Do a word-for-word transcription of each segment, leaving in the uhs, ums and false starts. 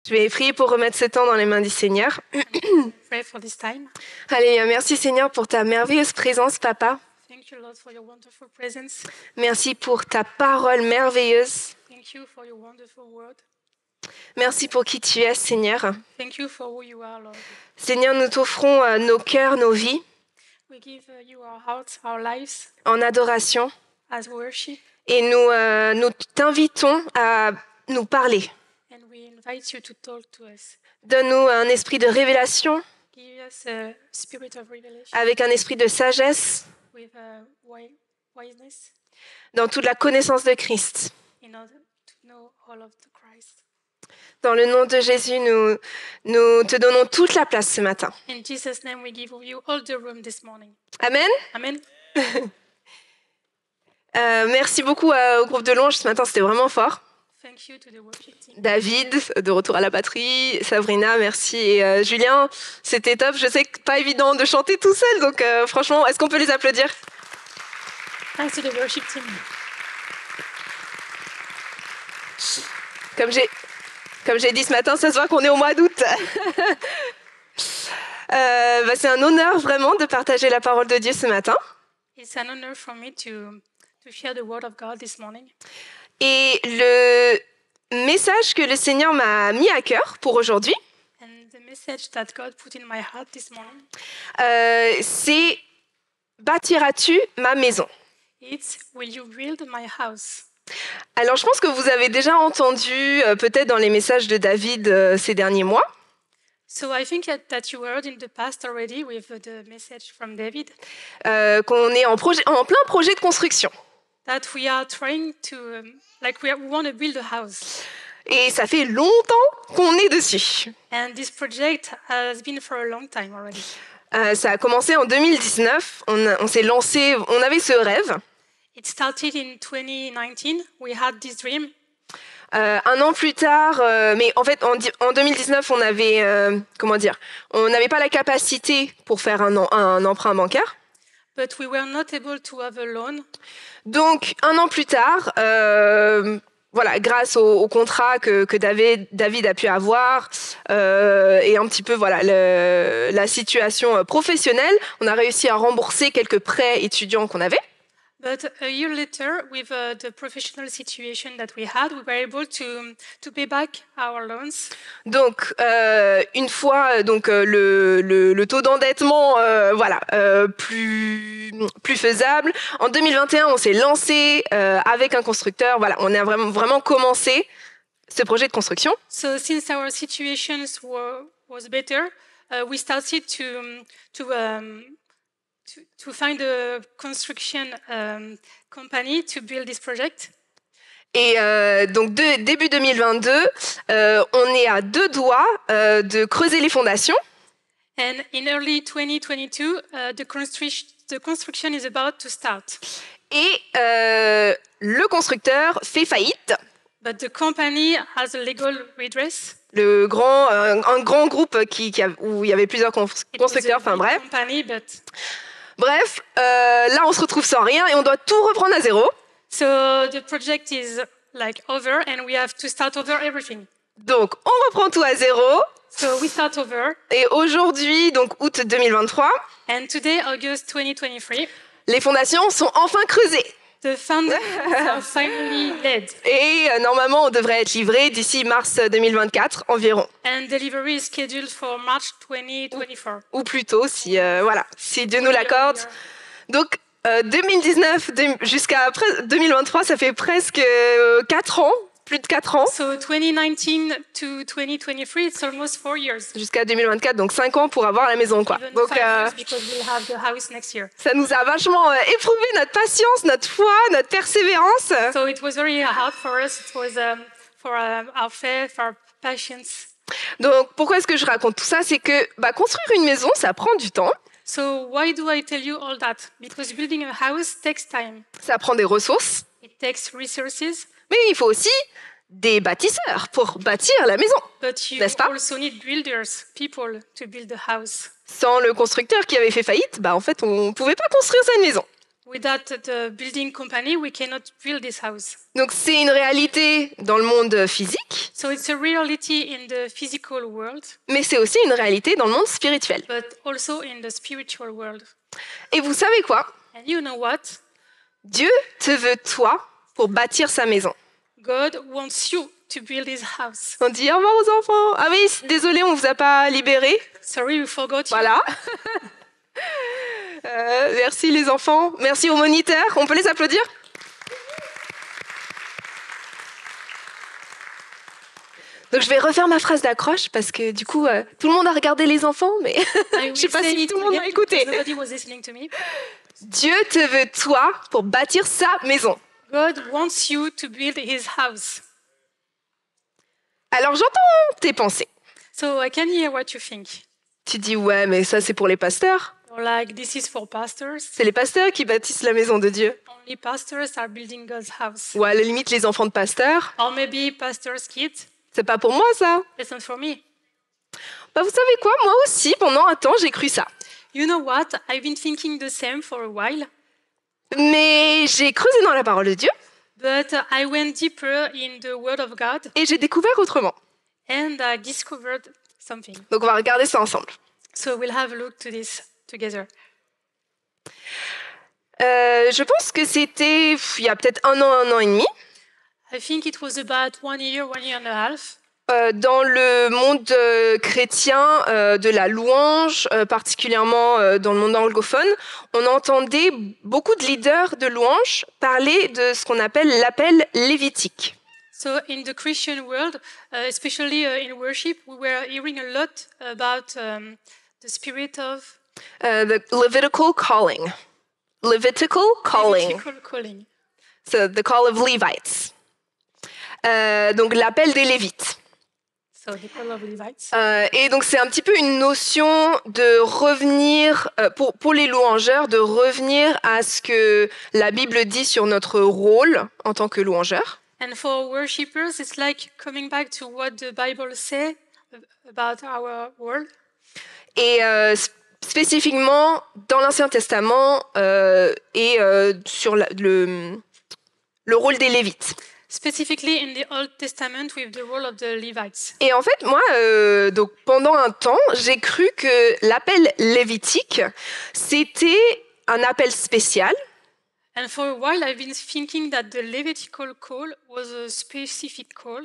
Je vais prier pour remettre ce temps dans les mains du Seigneur. Pray for this time. Alléluia. Merci Seigneur pour ta merveilleuse présence, Papa. Thank you, Lord, for your wonderful presence. Merci pour ta parole merveilleuse. Thank you for your wonderful word. Merci pour qui tu es, Seigneur. Thank you for who you are, Lord. Seigneur, nous t'offrons euh, nos cœurs, nos vies, We give uh, you our hearts, our lives en adoration. as worship, Et nous, euh, nous t'invitons à nous parler. and we invite you to talk to us. Donne-nous un esprit de révélation Give us a spirit of revelation avec un esprit de sagesse with uh, wi- wiseness dans toute la connaissance de Christ. in order to know all of the Christ. Dans le nom de Jésus, nous, nous te donnons toute la place ce matin. In Jesus' name, we give you all the room this morning. Amen. Amen. Euh, merci beaucoup euh, au groupe de louange ce matin, c'était vraiment fort. Thank you to the worship team. David, de retour à la batterie, Sabrina, merci. Et euh, Julien, c'était top. Je sais que pas évident de chanter tout seul, donc euh, franchement, est-ce qu'on peut les applaudir? Thanks to the worship team. Comme j'ai, comme j'ai dit ce matin, ça se voit qu'on est au mois d'août. euh, bah, c'est un honneur vraiment de partager la parole de Dieu ce matin. It's an honor for me to, to share the word of God this morning. Et le message que le Seigneur m'a mis à cœur pour aujourd'hui, And the message that God put in my heart this morning, euh, c'est « Bâtiras-tu ma maison ?» it's Will you build my house? Alors, je pense que vous avez déjà entendu, euh, peut-être dans les messages de David euh, ces derniers mois, So I think that, that you heard in the past already with the message from David euh, qu'on est en, projet, en plein projet de construction. that we are trying to, um, like we, are, we want to build a house. Et ça fait longtemps qu'on est dessus. And this project has been for a long time already. Euh, ça a commencé en deux mille dix-neuf, on, a- on s'est lancé, on avait ce rêve. It started in twenty nineteen. We had this dream. Euh, un an plus tard, euh, mais en fait en, di- en deux mille dix-neuf, on avait, euh, comment dire, on n'avait pas la capacité pour faire un, en- un emprunt bancaire. But we were not able to have a loan. Donc, un an plus tard, euh, voilà, grâce au, au contrat que, que David, David a pu avoir euh, et un petit peu voilà le- la situation professionnelle, on a réussi à rembourser quelques prêts étudiants qu'on avait. But a year later, with uh, the professional situation that we had, we were able to, to pay back our loans. Donc, euh, une fois donc euh, le, le, le taux d'endettement euh, voilà euh, plus plus faisable, en deux mille vingt et un, on s'est lancé euh, avec un constructeur. Voilà, on a vraiment vraiment commencé ce projet de construction. So since our situations were, was better, uh, we started to, um, to, um, to, to find a construction um, company to build this project. Et euh, donc de, début deux mille vingt-deux, euh, on est à deux doigts euh, de creuser les fondations. And in early twenty twenty-two, uh, the, construction, the construction is about to start. Et euh, le constructeur fait faillite. But the company has a legal redress. Le grand, euh, un grand groupe qui, qui a- où il y avait plusieurs cons- It was a constructeurs. Enfin big bref, company, but bref, euh, là on se retrouve sans rien et on doit tout reprendre à zéro. so the project is like over, and we have to start over everything. Donc on reprend tout à zéro. So we start over, Et aujourd'hui, donc août deux mille vingt-trois, and today, August twenty twenty-three, les fondations sont enfin creusées. the foundations are finally laid, Et euh, normalement, on devrait être livré d'ici mars deux mille vingt-quatre environ. and delivery is scheduled for March twenty twenty-four. Ou plus tôt, si, euh, voilà, si Dieu nous l'accorde. Donc, euh, deux mille dix-neuf deux- jusqu'à après deux mille vingt-trois, ça fait presque euh, quatre ans, plus de quatre ans, So twenty nineteen to twenty twenty-three, it's almost four years. jusqu'à deux mille vingt-quatre, donc cinq ans pour avoir la maison, quoi. Even Donc, five euh, years because we'll have the house next year. ça nous a vachement euh, éprouvé notre patience, notre foi, notre persévérance. So it was very hard for us. It was um, for um, our faith, our patience. Donc, pourquoi est-ce que je raconte tout ça? C'est que bah, construire une maison, ça prend du temps, So why do I tell you all that? Because building a house takes time. ça prend des ressources, It takes resources, mais il faut aussi des bâtisseurs pour bâtir la maison. but you N'est-ce pas? also need builders, people to build a house. Sans le constructeur qui avait fait faillite, bah, en fait, on ne pouvait pas construire cette maison. Without the building company, we cannot build this house. Donc c'est une réalité dans le monde physique, So it's a reality in the physical world, mais c'est aussi une réalité dans le monde spirituel. but also in the spiritual world. Et vous savez quoi? And you know what? Dieu te veut toi pour bâtir sa maison. God wants you to build his house. On dit au revoir aux enfants. Ah oui, désolé, on vous a pas libérés. Sorry, we forgot you. Voilà. Euh, merci les enfants. Merci aux moniteurs. On peut les applaudir? Donc je vais refaire ma phrase d'accroche parce que du coup, euh, tout le monde a regardé les enfants, mais I je will sais pas say si it tout le monde again a écouté. because nobody was listening to me. Dieu te veut toi pour bâtir sa maison. God wants you to build his house. Alors j'entends tes pensées. So I can hear what you think. Tu dis ouais, mais ça c'est pour les pasteurs. Or like, this is for pastors. C'est les pasteurs qui bâtissent la maison de Dieu. Only pastors are building God's house. Ou à la limite les enfants de pasteurs. Or maybe pastors' kids. C'est pas pour moi ça. It's not for me. Bah vous savez quoi, moi aussi pendant un temps j'ai cru ça. You know what? I've been thinking the same for a while. Mais j'ai creusé dans la parole de Dieu But I went deeper in the Word of God et j'ai découvert autrement. and I discovered something. Donc on va regarder ça ensemble. So we'll have a look to this together. Euh, je pense que c'était pff, il y a peut-être un an, un an et demi. I think it was about one year, one year and a half. Euh, dans le monde euh, chrétien euh, de la louange, euh, particulièrement euh, dans le monde anglophone, on entendait beaucoup de leaders de louange parler de ce qu'on appelle l'appel lévitique. So in the Christian world, uh, especially uh, in worship, we were hearing a lot about um, the spirit of Uh, the Levitical calling. Levitical calling. Levitical calling. So the call of Levites. Euh, donc l'appel des Lévites. So the call of Levites. Euh, et donc c'est un petit peu une notion de revenir, euh, pour, pour les louangeurs, de revenir à ce que la Bible dit sur notre rôle en tant que louangeur. And for worshippers, it's like coming back to what the Bible says about our world. Et euh, spécifiquement dans l'Ancien Testament euh, et euh, sur la- le, le rôle des Lévites. Specifically in the Old Testament with the role of the Levites. Et en fait, moi, euh, donc pendant un temps, j'ai cru que l'appel lévitique, c'était un appel spécial And for a while, I've been thinking that the Levitical call was a specific call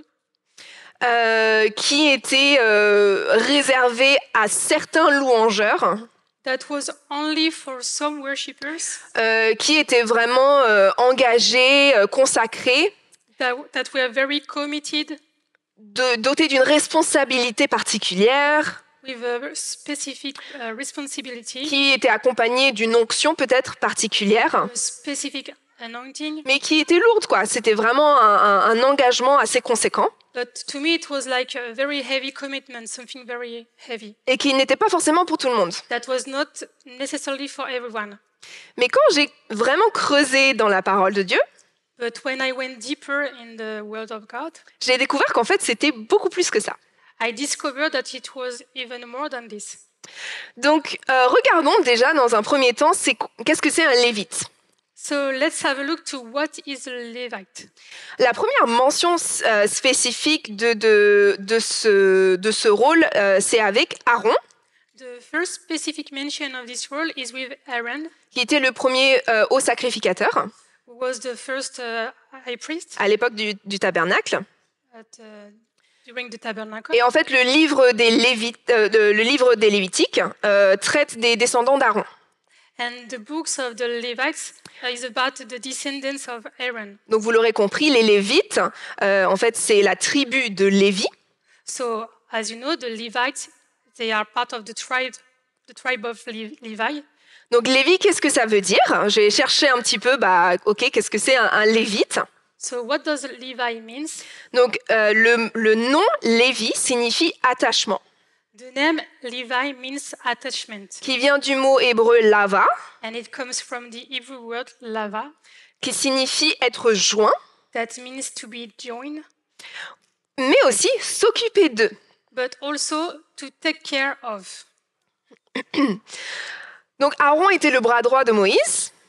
euh, qui était euh, réservé à certains louangeurs, that was only for some worshippers, euh, qui étaient vraiment euh, engagés, euh, consacrés, that, that were very committed de, dotés d'une responsabilité particulière, with a specific uh, responsibility, qui étaient accompagnés d'une onction peut-être particulière, a specific anointing. mais qui était lourde, quoi. C'était vraiment un, un- un engagement assez conséquent But to me, it was like a very heavy commitment, something very heavy. et qui n'était pas forcément pour tout le monde. That was not necessarily for everyone. Mais quand j'ai vraiment creusé dans la parole de Dieu, But when I went deeper in the Word of God, j'ai découvert qu'en fait, c'était beaucoup plus que ça. I discovered that it was even more than this. Donc, euh, regardons déjà dans un premier temps, c'est qu- qu'est-ce que c'est un lévite? So let's have a look to what is a Levite. La première mention euh, spécifique de, de, de, ce, de ce rôle, euh, c'est avec Aaron, The first specific mention of this role is with Aaron, qui était le premier euh, haut sacrificateur who was the first uh, high priest à l'époque du, du tabernacle. at, uh, during the tabernacle. Et en fait, le livre des, Lévites, euh, de- le livre des Lévitiques euh, traite des descendants d'Aaron. And the books of the Levites uh, is about the descendants of Aaron. Donc, vous l'aurez compris, les Lévites, euh, en fait, c'est la tribu de Lévi. So, as you know, the Levites, they are part of the tribe, the tribe of Le- Levi. Donc, Lévi, qu'est-ce que ça veut dire? J'ai cherché un petit peu, bah, ok, qu'est-ce que c'est un, un Lévite? So, what does Levi means? Donc, euh, le, le nom Lévi signifie attachement, The name Levi means attachment, qui vient du mot hébreu lava, and it comes from the Hebrew word lava, qui signifie être joint, that means to be joined, mais aussi s'occuper d'eux. but also to take care of. Donc, Aaron était le bras droit de Moïse,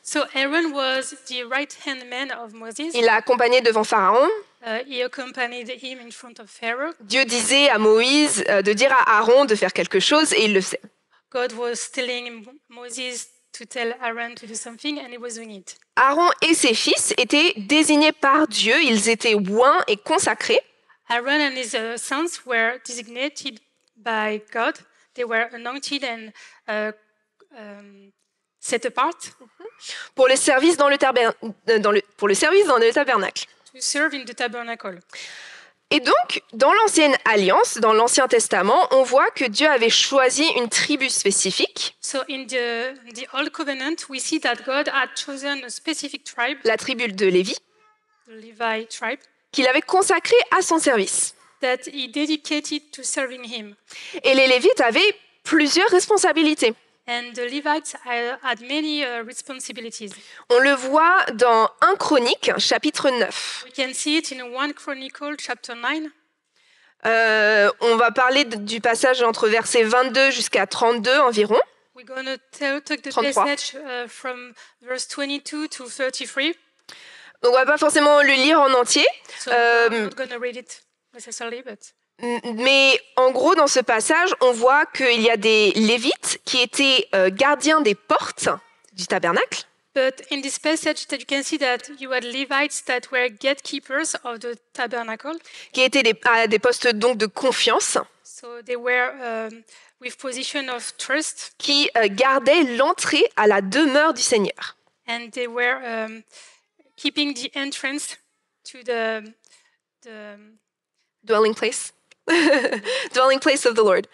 So Aaron was the right-hand man of Moses. Il l'a accompagné devant Pharaon. Uh, he accompanied him in front of Pharaoh. Dieu disait à Moïse euh, de dire à Aaron de faire quelque chose et il le fait. God was telling Moses to tell Aaron to do something and he was doing it. Aaron et ses fils étaient désignés par Dieu, ils étaient oints et consacrés. Aaron and his uh, sons were designated by God. They were anointed and uh, um, set apart pour le service dans le, taber- dans le, pour le service dans le tabernacle. to serve in the tabernacle. Et donc, dans l'Ancienne Alliance, dans l'Ancien Testament, on voit que Dieu avait choisi une tribu spécifique, So in the, the Old Covenant, we see that God had chosen a specific tribe, la tribu de Lévi, the Levi tribe, qu'il avait consacrée à son service. that he dedicated to serving him. Et les Lévites avaient plusieurs responsabilités. And the Levites uh, had many uh, responsibilities. On le voit dans un Chronique, chapitre neuf. We can see it in First Chronicle chapter nine. Euh, on va parler de- du passage entre versets vingt-deux jusqu'à trente-deux environ. We're going to take the trente-trois. passage uh, from verse twenty-two to thirty-three. Donc, on va pas forcément le lire en entier, So Euh, I'm not going to read it necessarily, but m- mais en gros, dans ce passage, on voit qu'il y a des Lévites qui étaient euh, gardiens des portes du tabernacle. But in this passage, that you can see that you had Levites that were gatekeepers of the tabernacle. qui étaient des, à des postes donc de confiance, So they were um, with position of trust, qui euh, gardaient l'entrée à la demeure du Seigneur. and they were um, keeping the entrance to the the Dwelling place. Dwelling place of the Lord.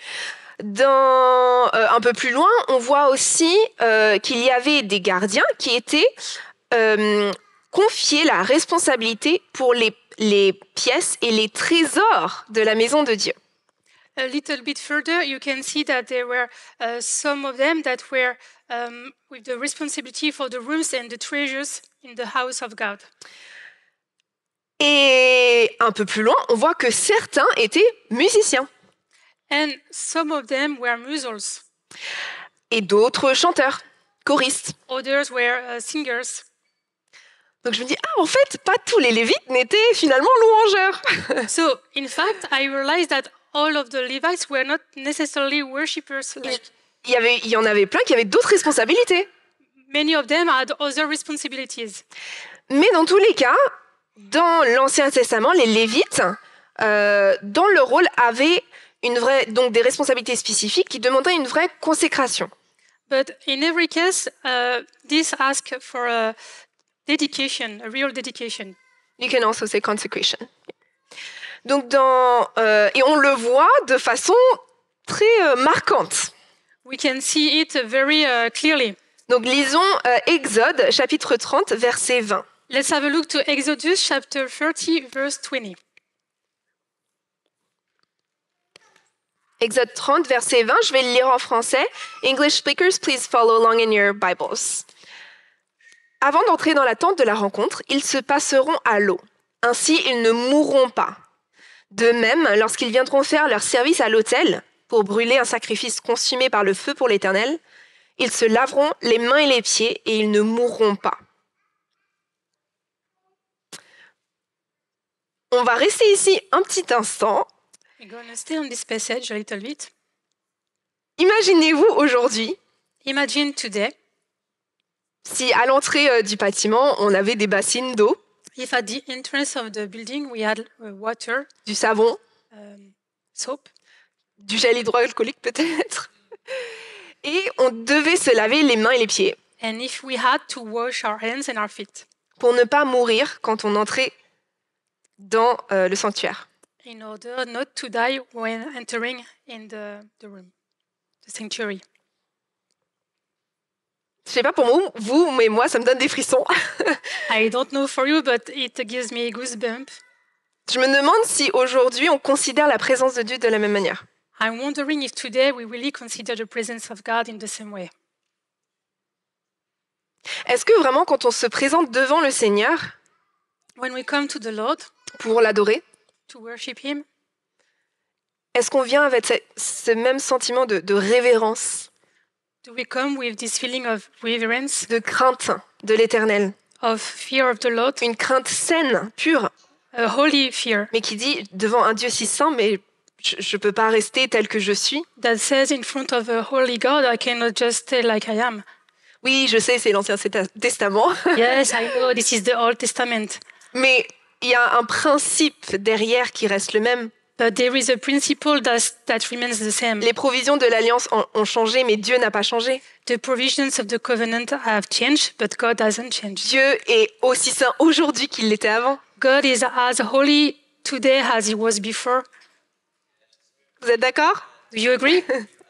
Dans, euh, un peu plus loin, on voit aussi euh, qu'il y avait des gardiens qui étaient euh, confiés la responsabilité pour les, les pièces et les trésors de la maison de Dieu. A little bit further, you can see that there were uh, some of them that were um, with the responsibility for the rooms and the treasures in the house of God. Et un peu plus loin, on voit que certains étaient musiciens And some of them were musos, et d'autres chanteurs, choristes. others were uh, singers. Donc je me dis, ah, en fait, pas tous les Lévites n'étaient finalement louangeurs. So, in fact, I realized that all of the Levites were not necessarily worshippers. Like Il y, avait, il y en avait plein qui avaient d'autres responsabilités. many of them had other responsibilities. Mais dans tous les cas, dans l'Ancien Testament, les Lévites, euh, dans leur rôle, avaient une vraie, donc des responsabilités spécifiques qui demandaient une vraie consécration. But in every case, uh, this asks for a dedication, a real dedication. You can also say consecration. Donc dans, euh, et on le voit de façon très euh, marquante. We can see it very uh, clearly. Donc lisons euh, Exode, chapitre trente, verset vingt. Let's have a look to Exodus chapter thirty, verse twenty. Exode trente, verset vingt, je vais le lire en français. English speakers, please follow along in your Bibles. Avant d'entrer dans la tente de la rencontre, ils se passeront à l'eau. Ainsi, ils ne mourront pas. De même, lorsqu'ils viendront faire leur service à l'autel, pour brûler un sacrifice consumé par le feu pour l'Éternel, ils se laveront les mains et les pieds et ils ne mourront pas. On va rester ici un petit instant. We're going to stay on this passage a little bit. Imaginez-vous aujourd'hui Imagine today si à l'entrée euh, du bâtiment, on avait des bassines d'eau, if at the entrance of the building we had uh, water, du savon, um, soap, du gel hydroalcoolique peut-être, et on devait se laver les mains et les pieds and if we had to wash our hands and our feet pour ne pas mourir quand on entrait dans euh, le sanctuaire. in order not to die when entering in the, the room, the sanctuary. Je sais pas pour vous, vous, mais moi, ça me donne des frissons. I don't know for you, but it gives me a goosebump. Je me demande si aujourd'hui on considère la présence de Dieu de la même manière. I'm wondering if today we really consider the presence of God in the same way. Est-ce que vraiment quand on se présente devant le Seigneur When we come to the Lord pour l'adorer, to worship Him, est-ce qu'on vient avec ce, ce même sentiment de, de révérence, do we come with this feeling of reverence, de crainte de l'Éternel. of fear of the Lord, Une crainte saine, pure, a holy fear mais qui dit devant un Dieu si saint, mais je ne peux pas rester tel que je suis. that says in front of a holy God, I cannot just stay like I am. Oui, je sais, c'est l'Ancien Testament, Yes, I know this is the Old Testament, mais il y a un principe derrière qui reste le même. but there is a principle that, that remains the same. Les provisions de l'Alliance ont, ont changé, mais Dieu n'a pas changé. The provisions of the covenant have changed, but God hasn't changed. Dieu est aussi saint aujourd'hui qu'il l'était avant. God is as holy today as he was before. Vous êtes d'accord? Do you agree?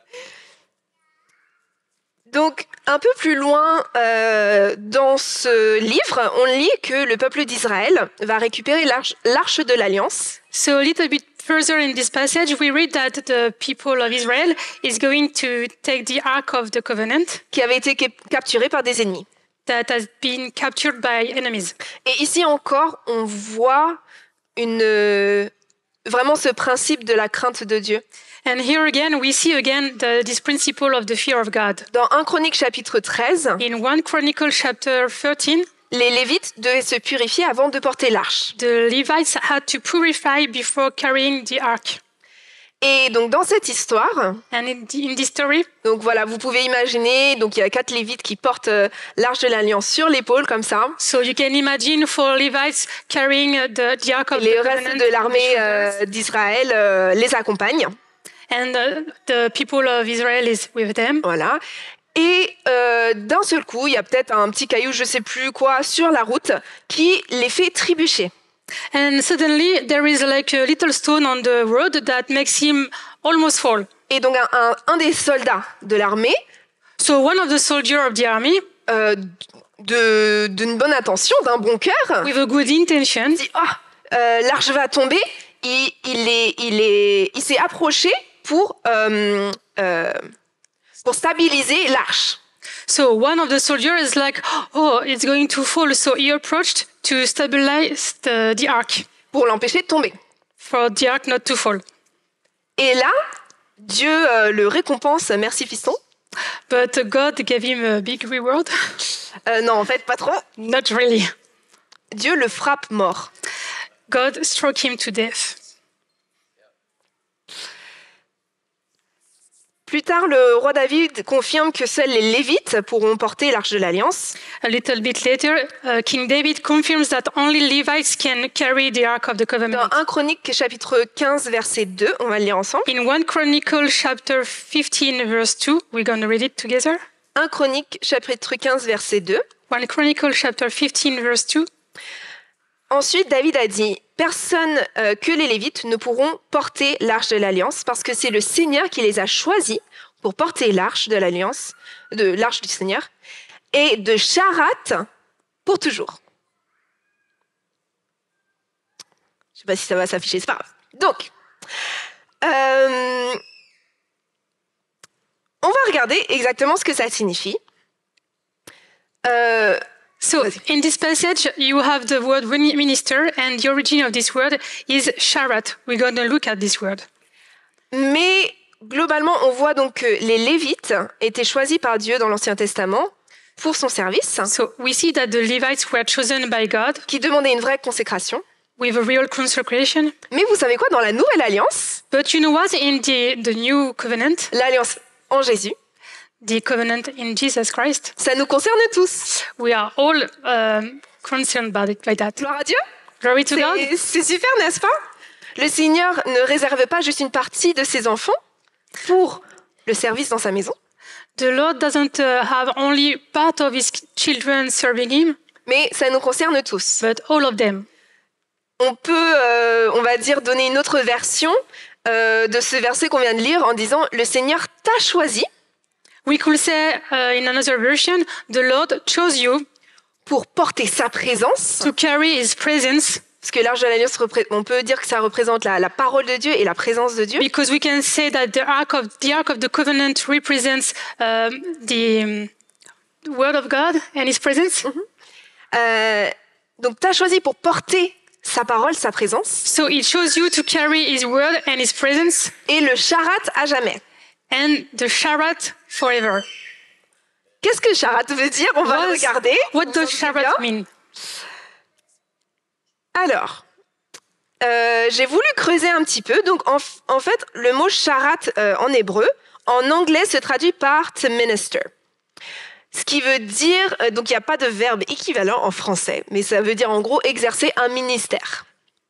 Donc, un peu plus loin euh, dans ce livre, on lit que le peuple d'Israël va récupérer l'arche, l'arche de l'Alliance. So a little bit further in this passage, we read that the people of Israel is going to take the Ark of the Covenant Qui avait été cap- capturée par des ennemis. that has been captured by enemies. Et ici encore, on voit une, euh, vraiment ce principe de la crainte de Dieu. And here again, we see again the, this principle of the fear of God. Dans un Chronique chapitre treize, In one Chronicle chapter thirteen, les Lévites devaient se purifier avant de porter l'arche. the Levites had to purify before carrying the ark. Et donc dans cette histoire, And in, the, in this story, donc voilà, vous pouvez imaginer, donc il y a quatre Lévites qui portent euh, l'arche de l'Alliance sur l'épaule comme ça. so you can imagine four Levites carrying the, the ark of Les the restes covenant de on their l'armée shoulders. euh, d'Israël euh, les accompagnent. And uh, the people of Israel is with them. Voilà. Et euh, d'un seul coup, il y a peut-être un petit caillou, je sais plus quoi, sur la route qui les fait trébucher. And suddenly there is like a little stone on the road that makes him almost fall. Et donc un, un, un des soldats de l'armée, So one of the soldiers of the army, euh, de, d'une bonne intention, d'un bon cœur, with a good intention, dit ah, euh, l'arche va tomber. Il, il est, il est, il s'est approché pour euh, euh, pour stabiliser l'arche. so one of the soldiers is like, oh, it's going to fall. So he approached to stabilize the, the ark, Pour l'empêcher de tomber. for the ark not to fall. Et là, Dieu euh, le récompense, merci fiston. But God gave him a big reward. Euh, non, en fait, pas trop. Not really. Dieu le frappe mort. God struck him to death. Plus tard, le roi David confirme que seuls les Lévites pourront porter l'arche de l'Alliance. A little bit later, uh, King David confirms that only Levites can carry the Ark of the Covenant. Dans un Chronique chapitre quinze, verset deux, on va le lire ensemble. In one Chronicle chapter fifteen, verse two, we're going to read it together. un Chronique chapitre quinze, verset deux. one Chronicle chapter fifteen, verse two. Ensuite, David a dit « Personne euh, que les Lévites ne pourront porter l'arche de l'Alliance parce que c'est le Seigneur qui les a choisis pour porter l'arche de l'Alliance, de l'arche du Seigneur, et de Charat pour toujours. » Je ne sais pas si ça va s'afficher, c'est pas grave. Donc, euh, on va regarder exactement ce que ça signifie. Euh, So in this passage, you have the word minister, and the origin of this word is sharat. We're going to look at this word. Mais globalement, on voit donc que les Lévites étaient choisis par Dieu dans l'Ancien Testament pour son service, So we see that the Levites were chosen by God qui demandait une vraie consécration. with a real consecration. Mais vous savez quoi, dans la Nouvelle Alliance, But you know what? In the, the new covenant, l'Alliance en Jésus, the covenant in Jesus Christ, ça nous concerne tous. we are all um, concerned by, it, by that. Gloire à Dieu. Glory to God. C'est, c'est super, n'est-ce pas? Le Seigneur ne réserve pas juste une partie de ses enfants pour le service dans sa maison, The Lord doesn't uh, have only part of his children serving him, mais ça nous concerne tous. but all of them. On peut, euh, on va dire, donner une autre version euh, de ce verset qu'on vient de lire en disant « Le Seigneur t'a choisi We could say uh, in another version, the Lord chose you pour porter sa présence. to carry his presence, » Parce que l'arche de l'Alliance, repré- on peut dire que ça représente la, la parole de Dieu et la présence de Dieu. because we can say that the ark of the ark of the covenant represents um, the um, word of God and his presence. Euh, donc, tu as choisi pour porter sa parole, sa présence, So it shows you to carry his word and his presence et le charat à jamais. and the sharat forever. qu'est-ce que charat veut dire? On va le regarder. What does charat mean? Alors, euh, j'ai voulu creuser un petit peu. Donc, en, en fait, le mot charat euh, en hébreu, en anglais, se traduit par to minister. Ce qui veut dire, euh, donc il n'y a pas de verbe équivalent en français, mais ça veut dire en gros exercer un ministère.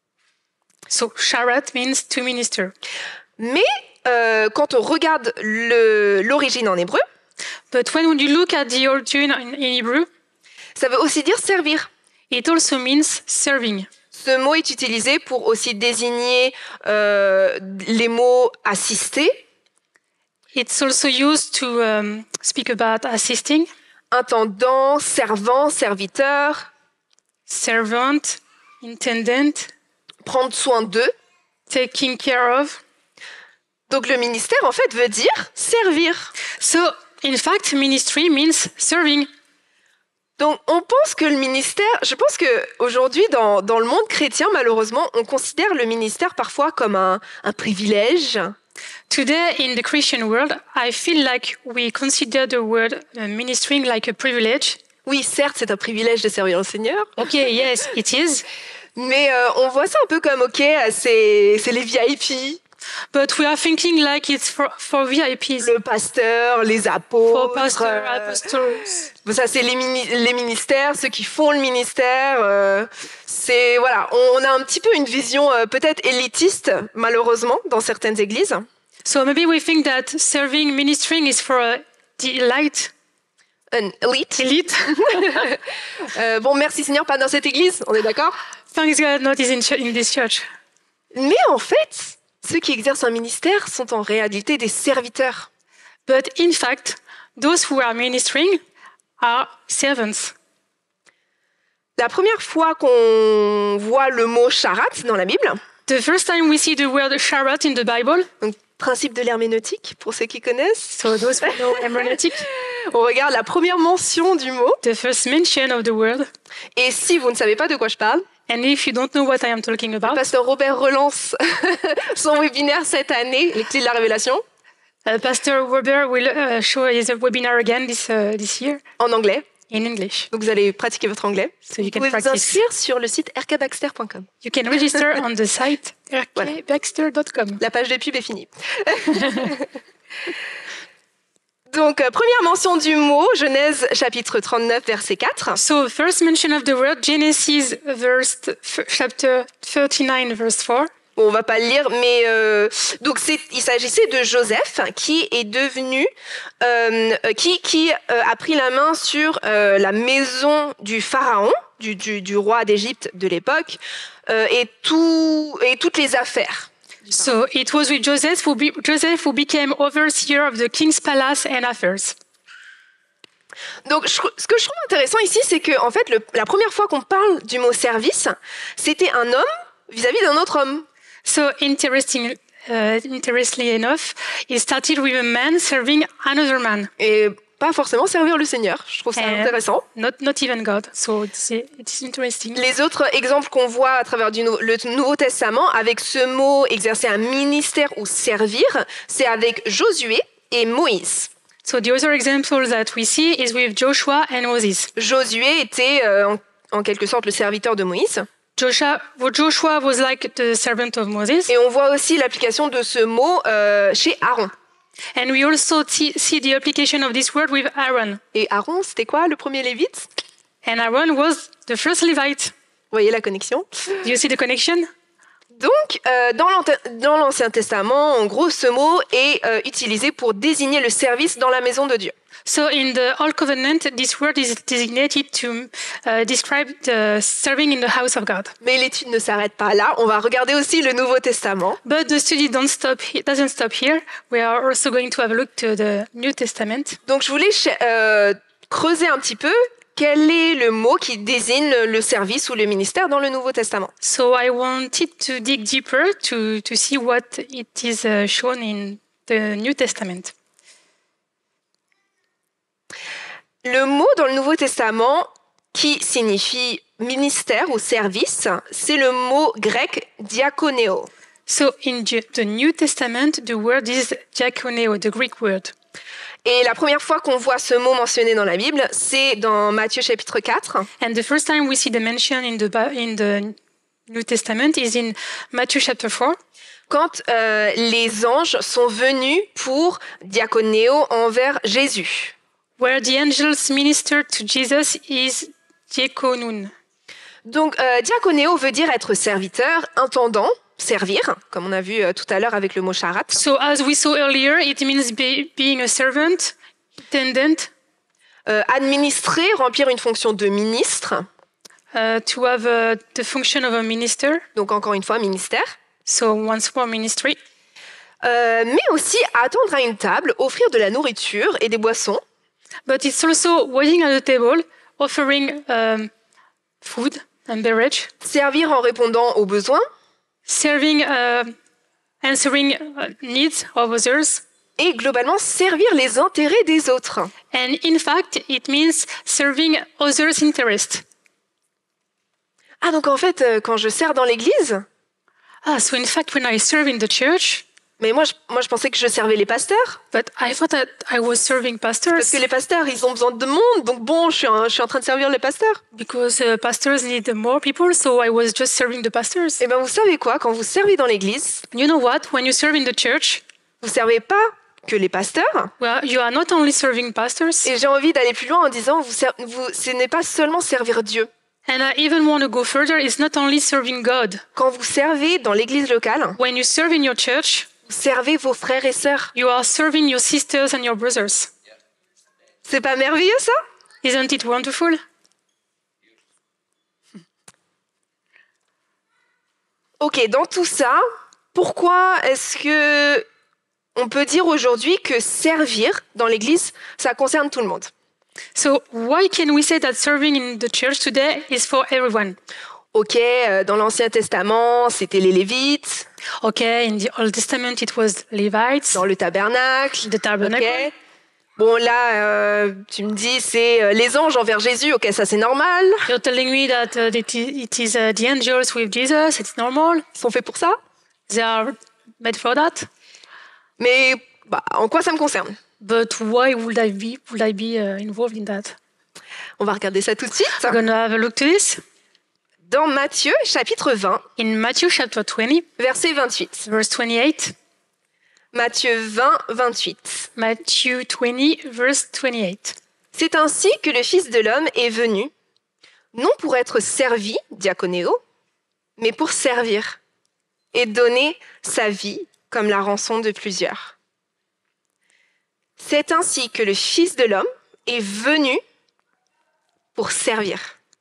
So, charat means to minister. Mais euh, quand on regarde le, l'origine en hébreu, But when you look at the origin in, in Hebrew, ça veut aussi dire servir. it also means serving. Ce mot est utilisé pour aussi désigner euh, les mots assister, It's also used to um, speak about assisting, intendant, servant, serviteur, servant, intendant, prendre soin d'eux. taking care of. Donc le ministère, en fait, veut dire servir. So, in fact, ministry means serving. Donc on pense que le ministère, je pense qu'aujourd'hui, dans, dans le monde chrétien, malheureusement, on considère le ministère parfois comme un, un privilège. Today, in the Christian world, I feel like we consider the word uh, ministering like a privilege. Oui, certes, c'est un privilège de servir le Seigneur, Okay, yes, it is. mais euh, on voit ça un peu comme, ok, c'est, c'est les V I P, But we are thinking like it's for, for V I Ps, le pasteur, les apôtres. for pastors, euh, apostles. ça, c'est les, mini- les ministères, ceux qui font le ministère. euh, c'est voilà, on, on a un petit peu une vision euh, peut-être élitiste, malheureusement, dans certaines églises. So maybe we think that serving, ministering is for uh, the elite. Un élite. elite. Euh, bon, merci Seigneur, pas dans cette église, on est d'accord? Thanks God, not in, ch- in this church. Mais en fait, ceux qui exercent un ministère sont en réalité des serviteurs. But in fact, those who are ministering are servants. La première fois qu'on voit le mot charat dans la Bible, The first time we see the word charat in the Bible, donc principe de l'herméneutique pour ceux qui connaissent, so those who know hermeneutic, on regarde la première mention du mot. the first mention of the word. Et si vous ne savez pas de quoi je parle, And if you don't know what I am talking about, Pasteur Robert relance son webinaire cette année, les clés de la révélation, uh, Pastor Weber will uh, show his webinar again this, uh, this year en anglais. in English. Donc vous allez pratiquer votre anglais. So you Vous can pouvez vous practice. inscrire sur le site r k baxter point com. You can register on the site r k baxter dot com. La page de pub est finie. Donc, euh, première mention du mot, Genèse chapitre trente-neuf, verset quatre. So first mention of the word, Genesis verse f- chapter thirty-nine, verse four. Bon, on va pas le lire, mais euh, donc c'est, il s'agissait de Joseph qui est devenu, euh, qui, qui euh, a pris la main sur euh, la maison du pharaon, du, du, du roi d'Égypte de l'époque, euh, et, tout, et toutes les affaires. So it was with Joseph who, be, Joseph who became overseer of the king's palace and affairs. Donc, je, ce que je trouve intéressant ici, c'est que en fait, le, la première fois qu'on parle du mot service, c'était un homme vis-à-vis d'un autre homme. So interesting, uh, interestingly enough, it started with a man serving another man, Et pas forcément servir le Seigneur. Je trouve ça Euh, intéressant. not not even God. So it's, it's interesting. Les autres exemples qu'on voit à travers du nou- le Nouveau Testament, avec ce mot exercer un ministère ou servir, c'est avec Josué et Moïse. So the other example that we see is with Joshua and Moses. Josué était euh, en, en quelque sorte le serviteur de Moïse. Joshua, well, Joshua was like the servant of Moses, Et on voit aussi l'application de ce mot euh, chez Aaron. and we also see, see the application of this word with Aaron. Et Aaron, c'était quoi le premier lévite? And Aaron was the first Levite. Vous voyez la connexion? Do you see the connection? Donc, euh, dans l'Ante- dans l'Ancien Testament, en gros, ce mot est euh, utilisé pour désigner le service dans la maison de Dieu. So in the Old Covenant, this word is designated to uh, describe the serving in the house of God. Mais l'étude ne s'arrête pas là. On va regarder aussi le Nouveau Testament. But the study don't stop he- doesn't stop here. We are also going to have a look to the New Testament. Donc, je voulais ch- euh, creuser un petit peu quel est le mot qui désigne le service ou le ministère dans le Nouveau Testament. So I wanted to dig deeper to, to see what it is uh, shown in the New Testament. Le mot dans le Nouveau Testament qui signifie ministère ou service, c'est le mot grec diakoneo. So in Ju- the New Testament, the word is diakoneo, the Greek word. Et la première fois qu'on voit ce mot mentionné dans la Bible, c'est dans Matthieu chapitre quatre. And the first time we see the mention in the Bi- in the New Testament is in Matthew chapter four, Quand euh, les anges sont venus pour diaconéo envers Jésus. where the angels ministered to Jesus is diakonon. Donc, euh, diaconéo veut dire être serviteur, intendant, servir, comme on a vu euh, tout à l'heure avec le mot charat. So as we saw earlier, it means be, being a servant, attendant, Euh, administrer, remplir une fonction de ministre. uh, to have uh, the function of a minister. Donc, encore une fois, ministère. So once more ministry. Euh, mais aussi attendre à une table, offrir de la nourriture et des boissons. But it's also waiting at the table, offering um, food and beverage, Servir en répondant aux besoins. serving, uh, answering uh, needs of others. Et globalement, servir les intérêts des autres. And in fact, it means serving others' interest. Ah, donc en fait, euh, quand je sers dans l'église, Ah, so in fact, when I serve in the church, mais moi je, moi, je pensais que je servais les pasteurs. but I thought that I was serving Parce pastors que les pasteurs, ils ont besoin de monde. Donc bon, je suis, en, je suis en train de servir les pasteurs. because uh, pastors need more people, so I was just serving the pastors. Eh bien, vous savez quoi? Quand vous servez dans l'église, You know what? When you serve in the church, vous ne servez pas que les pasteurs. well, you are not only serving pastors, Et j'ai envie d'aller plus loin en disant, vous, ser- vous, ce n'est pas seulement servir Dieu. and I even want to go further, it's not only serving God. Quand vous servez dans l'église locale, When you serve in your church, vous servez vos frères et sœurs. you are serving your sisters and your brothers. C'est pas merveilleux ça? Isn't it wonderful? Ok, dans tout ça, pourquoi est-ce que on peut dire aujourd'hui que servir dans l'église, ça concerne tout le monde? So why can we say that serving in the church today is for everyone? Ok, euh, dans l'Ancien Testament, c'était les Lévites, Okay, in the Old Testament it was Levites, dans le tabernacle. the tabernacle. Ok. Bon, là, euh, tu me dis, c'est euh, les anges envers Jésus. Ok, ça c'est normal. You're telling me that uh, it is, it is uh, the angels with Jesus, it's normal. Ils sont faits pour ça. They are made for that. Mais bah, en quoi ça me concerne? But why would I be would I be uh, involved in that? On va regarder ça tout de suite. We're gonna have a look to this Dans Matthieu, chapitre vingt, in Matthew chapter twenty, verset vingt-huit. verse twenty-eight. Matthieu vingt, vingt-huit. Matthew twenty, verse twenty-eight. C'est ainsi que le Fils de l'homme est venu, non pour être servi, diaconéo, mais pour servir et donner sa vie comme la rançon de plusieurs. C'est ainsi que le Fils de l'homme est venu pour servir.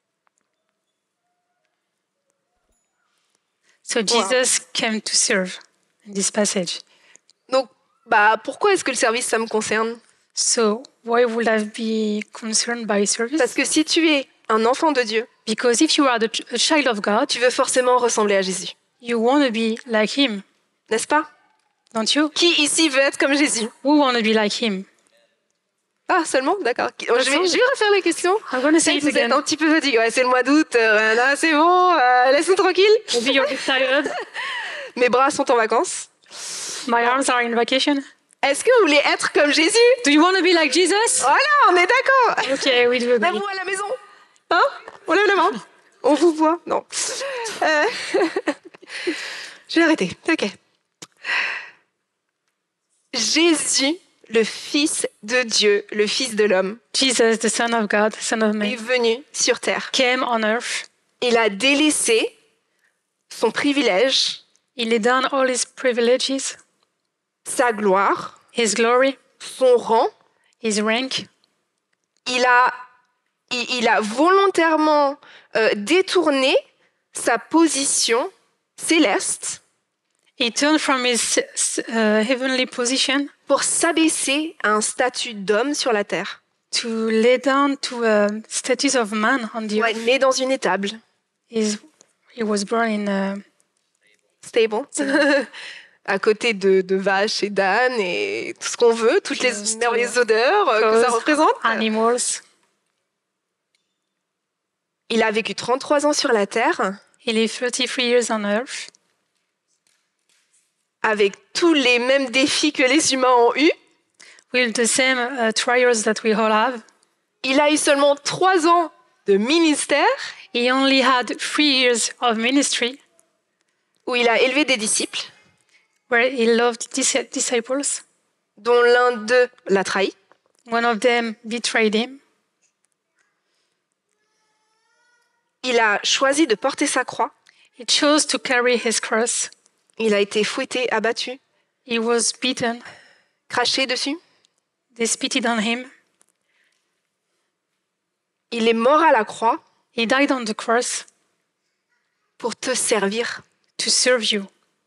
So Jesus came to serve in this passage. Donc, bah, pourquoi est-ce que le service, ça me concerne? So why would I be concerned by service? Parce que si tu es un enfant de Dieu, Because if you are the ch- a child of God, tu veux forcément ressembler à Jésus, you want to be like Him, n'est-ce pas? don't you? Qui ici veut être comme Jésus? Who want to be like Him? Ah, seulement? D'accord. Je vais, je vais refaire les questions. I'm going to say Si it vous êtes again. un petit peu fatigué, ouais, c'est le mois d'août, euh, là, c'est bon, euh, laisse-nous tranquille. Maybe you're a bit tired. Mes bras sont en vacances. My arms are in vacation. Est-ce que vous voulez être comme Jésus? Do you want to be like Jesus? Voilà, on est d'accord. Okay, we do Même agree. vous à la maison. Hein? On lève la main. On vous voit. Non. Euh, Je vais arrêter. Ok. Jésus, le Fils de Dieu, le Fils de l'homme, Jesus, the Son of God, the Son of est Man, venu sur terre. came on earth. Il a délaissé son privilège, He laid down all His privileges, sa gloire, His glory, son rang. His rank. Il a, il, il a volontairement euh, détourné sa position céleste He turned from His uh, heavenly position pour s'abaisser à un statut d'homme sur la terre. to lay down to a status of man on the Ouais, earth. né dans une étable. He's, he was born in uh, Stable. À côté de, de vaches et d'ânes et tout ce qu'on veut, toutes les Just, merveilleuses odeurs euh, que ça cows, représente. animals. Il a vécu trente-trois ans sur la terre He lived thirty-three years on earth avec tous les mêmes défis que les humains ont eus. with the same uh, trials that we all have. Il a eu seulement trois ans de ministère He only had three years of ministry où il a élevé des disciples, where he loved dis- disciples. dont l'un d'eux l'a trahi. One of them betrayed him. Il a choisi de porter sa croix. He chose to carry his cross. Il a été fouetté, abattu, He was beaten. craché dessus. They spitted on him. Il est mort à la croix He died on the cross pour te servir. to serve you.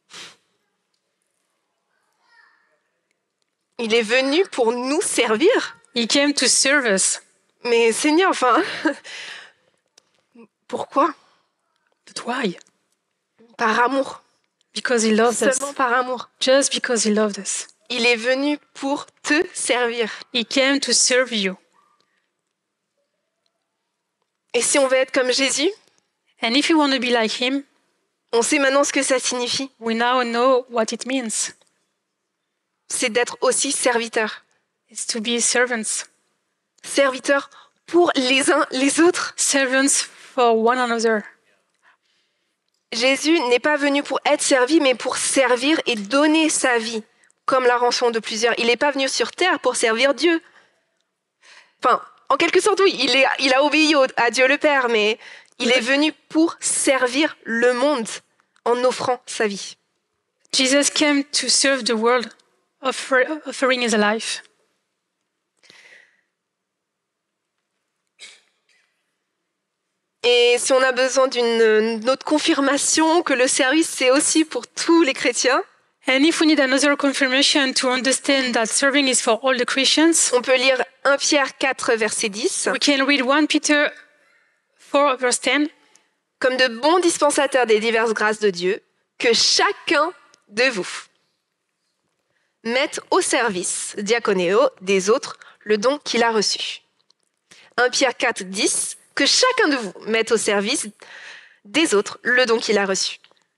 Il est venu pour nous servir. He came to serve us. Mais Seigneur, enfin, pourquoi? But why? Par amour. Because he loved us. Seulement par amour. Just because he loved us. Il est venu pour te servir. He came to serve you. Et si on veut être comme Jésus, And if you want to be like him, on sait maintenant ce que ça signifie. we now know what it means. C'est d'être aussi serviteur. It's to be servants. Serviteur pour les uns les autres. Servants for one another. Jésus n'est pas venu pour être servi, mais pour servir et donner sa vie, comme la rançon de plusieurs. Il n'est pas venu sur terre pour servir Dieu. Enfin, en quelque sorte, oui, il, est, il a obéi au- à Dieu le Père, mais il est venu pour servir le monde en offrant sa vie. Jesus came to serve the world, offer, offering his life. Et si on a besoin d'une une autre confirmation que le service, c'est aussi pour tous les chrétiens, And if we need another confirmation to understand that serving is for all the Christians, on peut lire un Pierre quatre, verset dix. we can read First Peter four, verse ten. Comme de bons dispensateurs des diverses grâces de Dieu, que chacun de vous mette au service, diaconéo, des autres, le don qu'il a reçu. un Pierre quatre, dix, que chacun de vous mette au service des autres le don qu'il a reçu.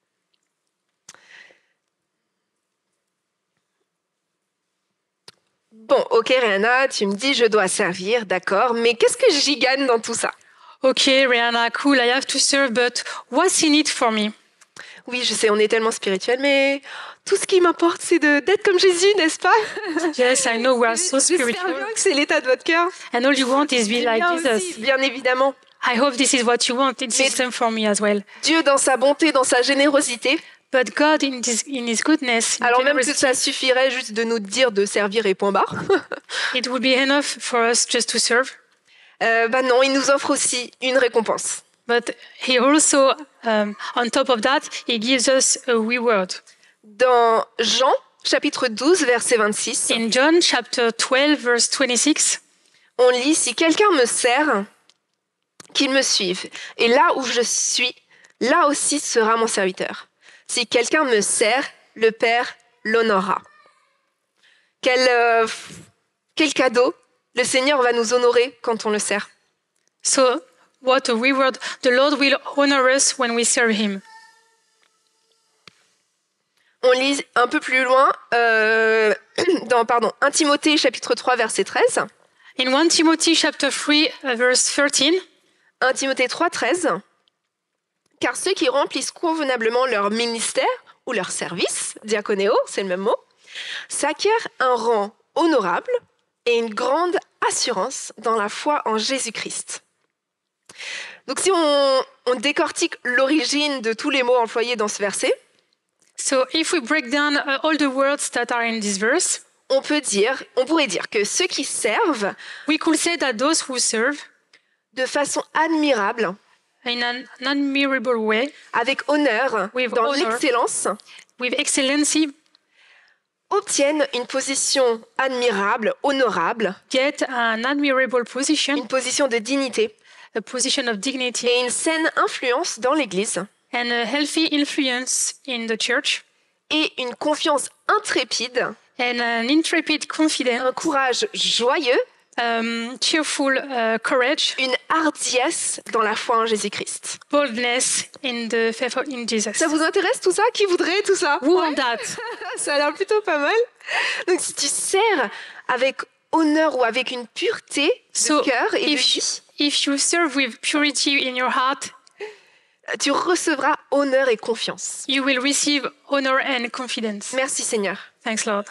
Bon, ok Rihanna, tu me dis je dois servir, d'accord, mais qu'est-ce que j'y gagne dans tout ça? Okay, Rihanna, cool, I have to serve, but what's in it for me? Oui, je sais, on est tellement spirituel, mais tout ce qui m'importe, c'est de, d'être comme Jésus, n'est-ce pas? Yes, I know we are so J'espère spiritual. bien que c'est l'état de votre cœur. And all you want is be like Bien aussi, Jesus. bien évidemment. I hope this is what you want. It's the Mais- same for me as well. Dieu, dans sa bonté, dans sa générosité, But God, in, this, in His goodness, in alors même que generosity, ça suffirait juste de nous dire de servir et point barre, it would be enough for us just to serve. euh, bah non, il nous offre aussi une récompense. But He also, um, on top of that, He gives us a reward. Dans Jean, chapitre douze, verset vingt-six, In John chapter twelve, verse twenty-six, on lit « Si quelqu'un me sert, qu'il me suive. Et là où je suis, là aussi sera mon serviteur. Si quelqu'un me sert, le Père l'honorera. » Quel, euh, quel cadeau! Le Seigneur va nous honorer quand on le sert. so what a reward. The Lord will honor us when we serve Him. On lit un peu plus loin, euh, dans pardon, un Timothée chapitre trois, verset treize. In First Timothy chapter three, uh, verse thirteen, un Timothée trois, treize. Car ceux qui remplissent convenablement leur ministère ou leur service, diaconéo, c'est le même mot, s'acquièrent un rang honorable et une grande assurance dans la foi en Jésus-Christ. Donc si on, on décortique l'origine de tous les mots employés dans ce verset, so if we break down uh, all the words that are in this verse, on peut dire, on pourrait dire que ceux qui servent we could say that those who serve de façon admirable, in an admirable way, avec honneur, With dans honor. l'excellence, with excellency, obtiennent une position admirable, honorable, get an admirable position, une position de dignité a position of dignity, et une saine influence dans l'Église and a healthy influence in the church, et une confiance intrépide, and an intrepid confidence, un courage joyeux um, cheerful uh, courage, une hardiesse dans la foi en Jésus-Christ. boldness in the faith of- in Jesus. Ça vous intéresse tout ça? Qui voudrait tout ça? Who Ouais. want that? Ça a l'air plutôt pas mal. Donc si tu sers avec honneur ou avec une pureté de So cœur et de if vie, if you serve with purity in your heart, tu recevras honneur et confiance. you will receive honor and confidence. Merci Seigneur. Thanks, Lord.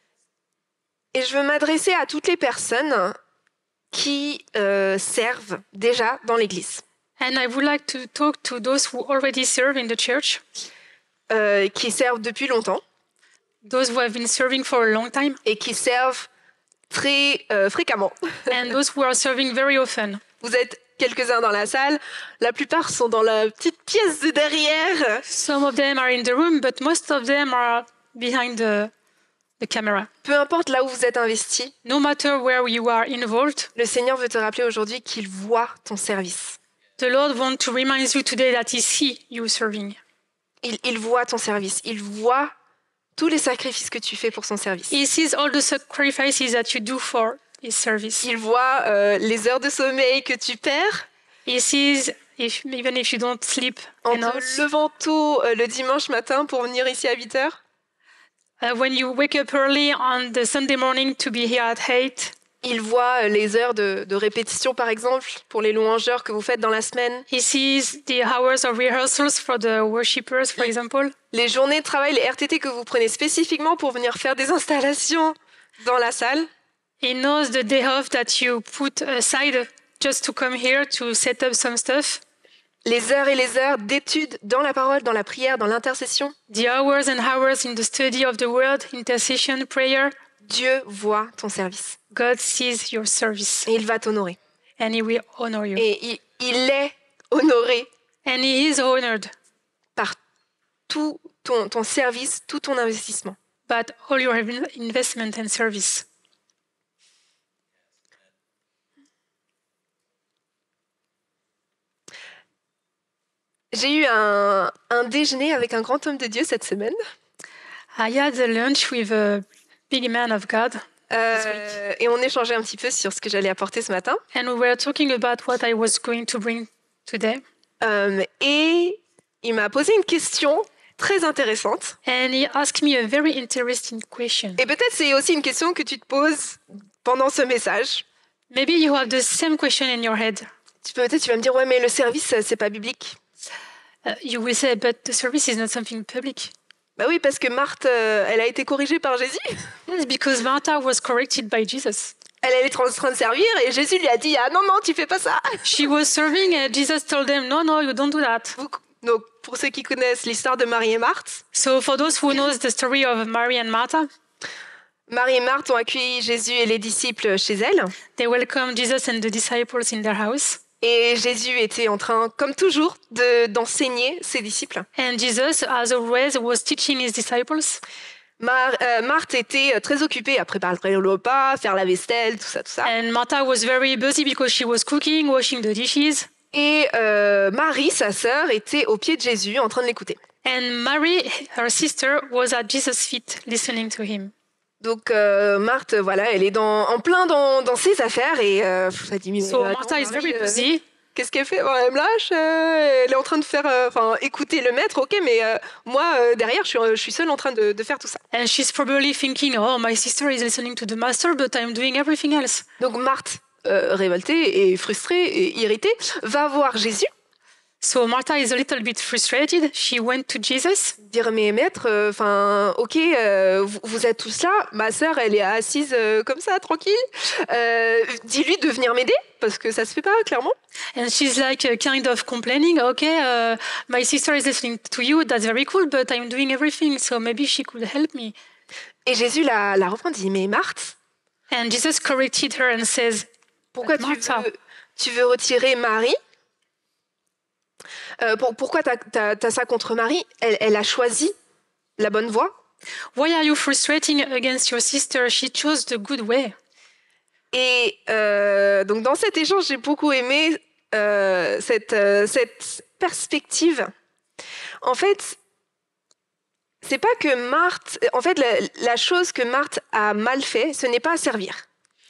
Et je veux m'adresser à toutes les personnes qui euh, servent déjà dans l'Église, And I would like to talk to those who already serve in the church, euh, qui servent depuis longtemps those who have been serving for a long time, et qui servent très euh, fréquemment. and those who are serving very often. Vous êtes quelques-uns dans la salle, la plupart sont dans la petite pièce de derrière. Some of them are in the room, but most of them are behind the, the camera. Peu importe là où vous êtes investi, No matter where you are involved, le Seigneur veut te rappeler aujourd'hui qu'il voit ton service. the Lord wants to remind you today that He sees you serving. Il, il voit ton service, il voit tous les sacrifices que tu fais pour son service. He sees all the sacrifices that you do for His service. Il voit euh, les heures de sommeil que tu perds He sees if even if you don't sleep en enough, te levant tôt euh, le dimanche matin pour venir ici à huit heures. uh, when you wake up early on the Sunday morning to be here at eight. Il voit euh, les heures de, de répétition, par exemple, pour les louangeurs que vous faites dans la semaine. He sees the hours of rehearsals for the worshippers, for example. Les journées de travail, les R T T que vous prenez spécifiquement pour venir faire des installations dans la salle. He knows the day off that you put aside just to come here to set up some stuff. Les heures et les heures d'études dans la parole, dans la prière, dans l'intercession. The hours and hours in the study of the word, intercession, prayer. Dieu voit ton service God sees your service et il va t'honorer. and He will honor you. Et il, il est honoré And He is honored par tout ton, ton service, tout ton investissement. by all your in- investment and service. J'ai eu un, un déjeuner avec un grand homme de Dieu cette semaine. I had a lunch with a big man of God, Euh, et on échangeait un petit peu sur ce que j'allais apporter ce matin. and we were talking about what I was going to bring today. Euh, et il m'a posé une question très intéressante. And he asked me a very interesting question. Et peut-être c'est aussi une question que tu te poses pendant ce message. Maybe you have the same question in your head. Tu peux peut-être tu vas me dire ouais mais le service c'est pas biblique. Uh, you will say, but the service is not something public. Bah oui parce que Marthe euh, elle a été corrigée par Jésus. Yes, because Martha was corrected by Jesus. Elle elle est en train de servir et Jésus lui a dit ah non non tu fais pas ça. She was serving, and Jesus told them, no, no, you don't do that. Donc pour ceux qui connaissent l'histoire de Marie et Marthe, So for those who knows the story of Mary and Martha, Marie et Marthe ont accueilli Jésus et les disciples chez elles. they welcomed Jesus and the disciples in their house. Et Jésus était en train, comme toujours, de, d'enseigner ses disciples. And Jesus, as always, was teaching his disciples. Mar- euh, Marthe était très occupée à préparer le repas, faire la vaisselle, tout ça, tout ça. And Martha was very busy because she was cooking, washing the dishes. Et euh, Marie, sa sœur, était au pied de Jésus en train de l'écouter. And Mary, her sister, was at Jesus' feet listening to him. Donc euh, Marthe, voilà, elle est dans, en plein dans, dans ses affaires et euh, ça dit mais So attends, Martha is Marie, very euh, busy. qu'est-ce qu'elle fait? Bon, elle me lâche, euh, elle est en train de faire, euh, enfin, écouter le maître, ok, mais euh, moi euh, derrière, je suis, je suis seule en train de, de faire tout ça. And she's probably thinking, oh, my sister is listening to the master, but I'm doing everything else. Donc Marthe, euh, révoltée et frustrée et irritée, va voir Jésus. So Martha is a little bit frustrated. She went to Jesus. Dire mais maître, enfin euh, ok, euh, vous, vous êtes tous là, ma sœur elle est assise euh, comme ça tranquille. Euh, dis-lui de venir m'aider parce que ça se fait pas clairement. And she's like uh, kind of complaining, okay, uh, my sister is listening to you, that's very cool, but I'm doing everything, so maybe she could help me. Et Jésus la, la reprend, dit mais Marthe, And Jesus corrected her and says, pourquoi tu Martha. veux, tu veux retirer Marie? Euh, pour, pourquoi t'as, t'as, t'as ça contre Marie? Elle, elle a choisi la bonne voie. why are you frustrating against your sister? She chose the good way. Et euh, donc dans cet échange, j'ai beaucoup aimé euh, cette, euh, cette perspective. En fait, c'est pas que Marthe. En fait, la, la chose que Marthe a mal fait, ce n'est pas servir.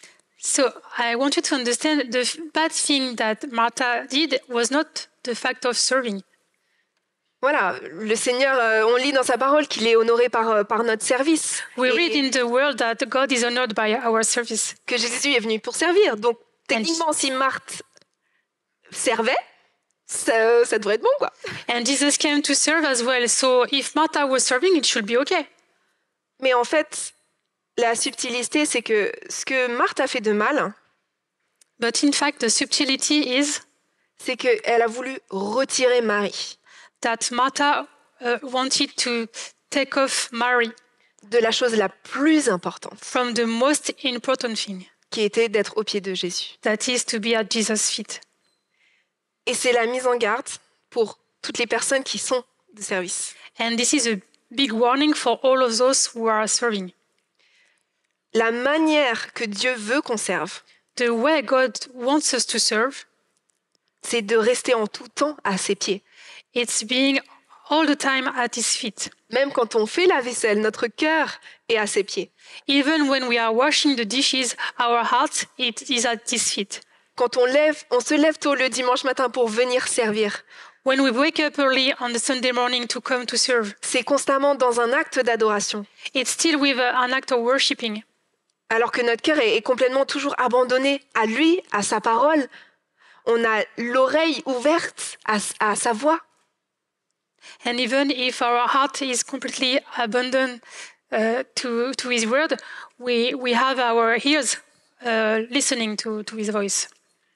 So I want you to understand the f- bad thing that Martha did was not the fact of serving. Voilà, le Seigneur, euh, on lit dans sa parole qu'il est honoré par, euh, par notre service. We Et read in the world that God is honored by our service. que Jésus est venu pour servir. Donc, techniquement, si Marthe servait, ça, ça devrait être bon, quoi. And Jesus came to serve as well. So if Martha was serving, it should be okay. Mais en fait, la subtilité, c'est que ce que Marthe a fait de mal, But in fact, the subtlety is c'est qu'elle a voulu retirer Marie that Martha uh, wanted to take off Mary de la chose la plus importante, from the most important thing, qui était d'être au pied de Jésus. that is to be at Jesus' feet. Et c'est la mise en garde pour toutes les personnes qui sont de service. And this is a big warning for all of those who are serving. La manière que Dieu veut qu'on serve, The way God wants us to serve, c'est de rester en tout temps à ses pieds. it's being all the time at his feet. Même quand on fait la vaisselle, notre cœur est à ses pieds. Even when we are washing the dishes, our heart it is at his feet. Quand on, lève, on se lève tôt le dimanche matin pour venir servir, When we wake up early on the Sunday morning to come to serve, c'est constamment dans un acte d'adoration. it's still with a- an act of worshiping. Alors que notre cœur est, est complètement toujours abandonné à lui, à sa parole. On a l'oreille ouverte à, à sa voix. And even if our heart is completely abandoned uh, to, to his word, we, we have our ears uh, listening to, to his voice.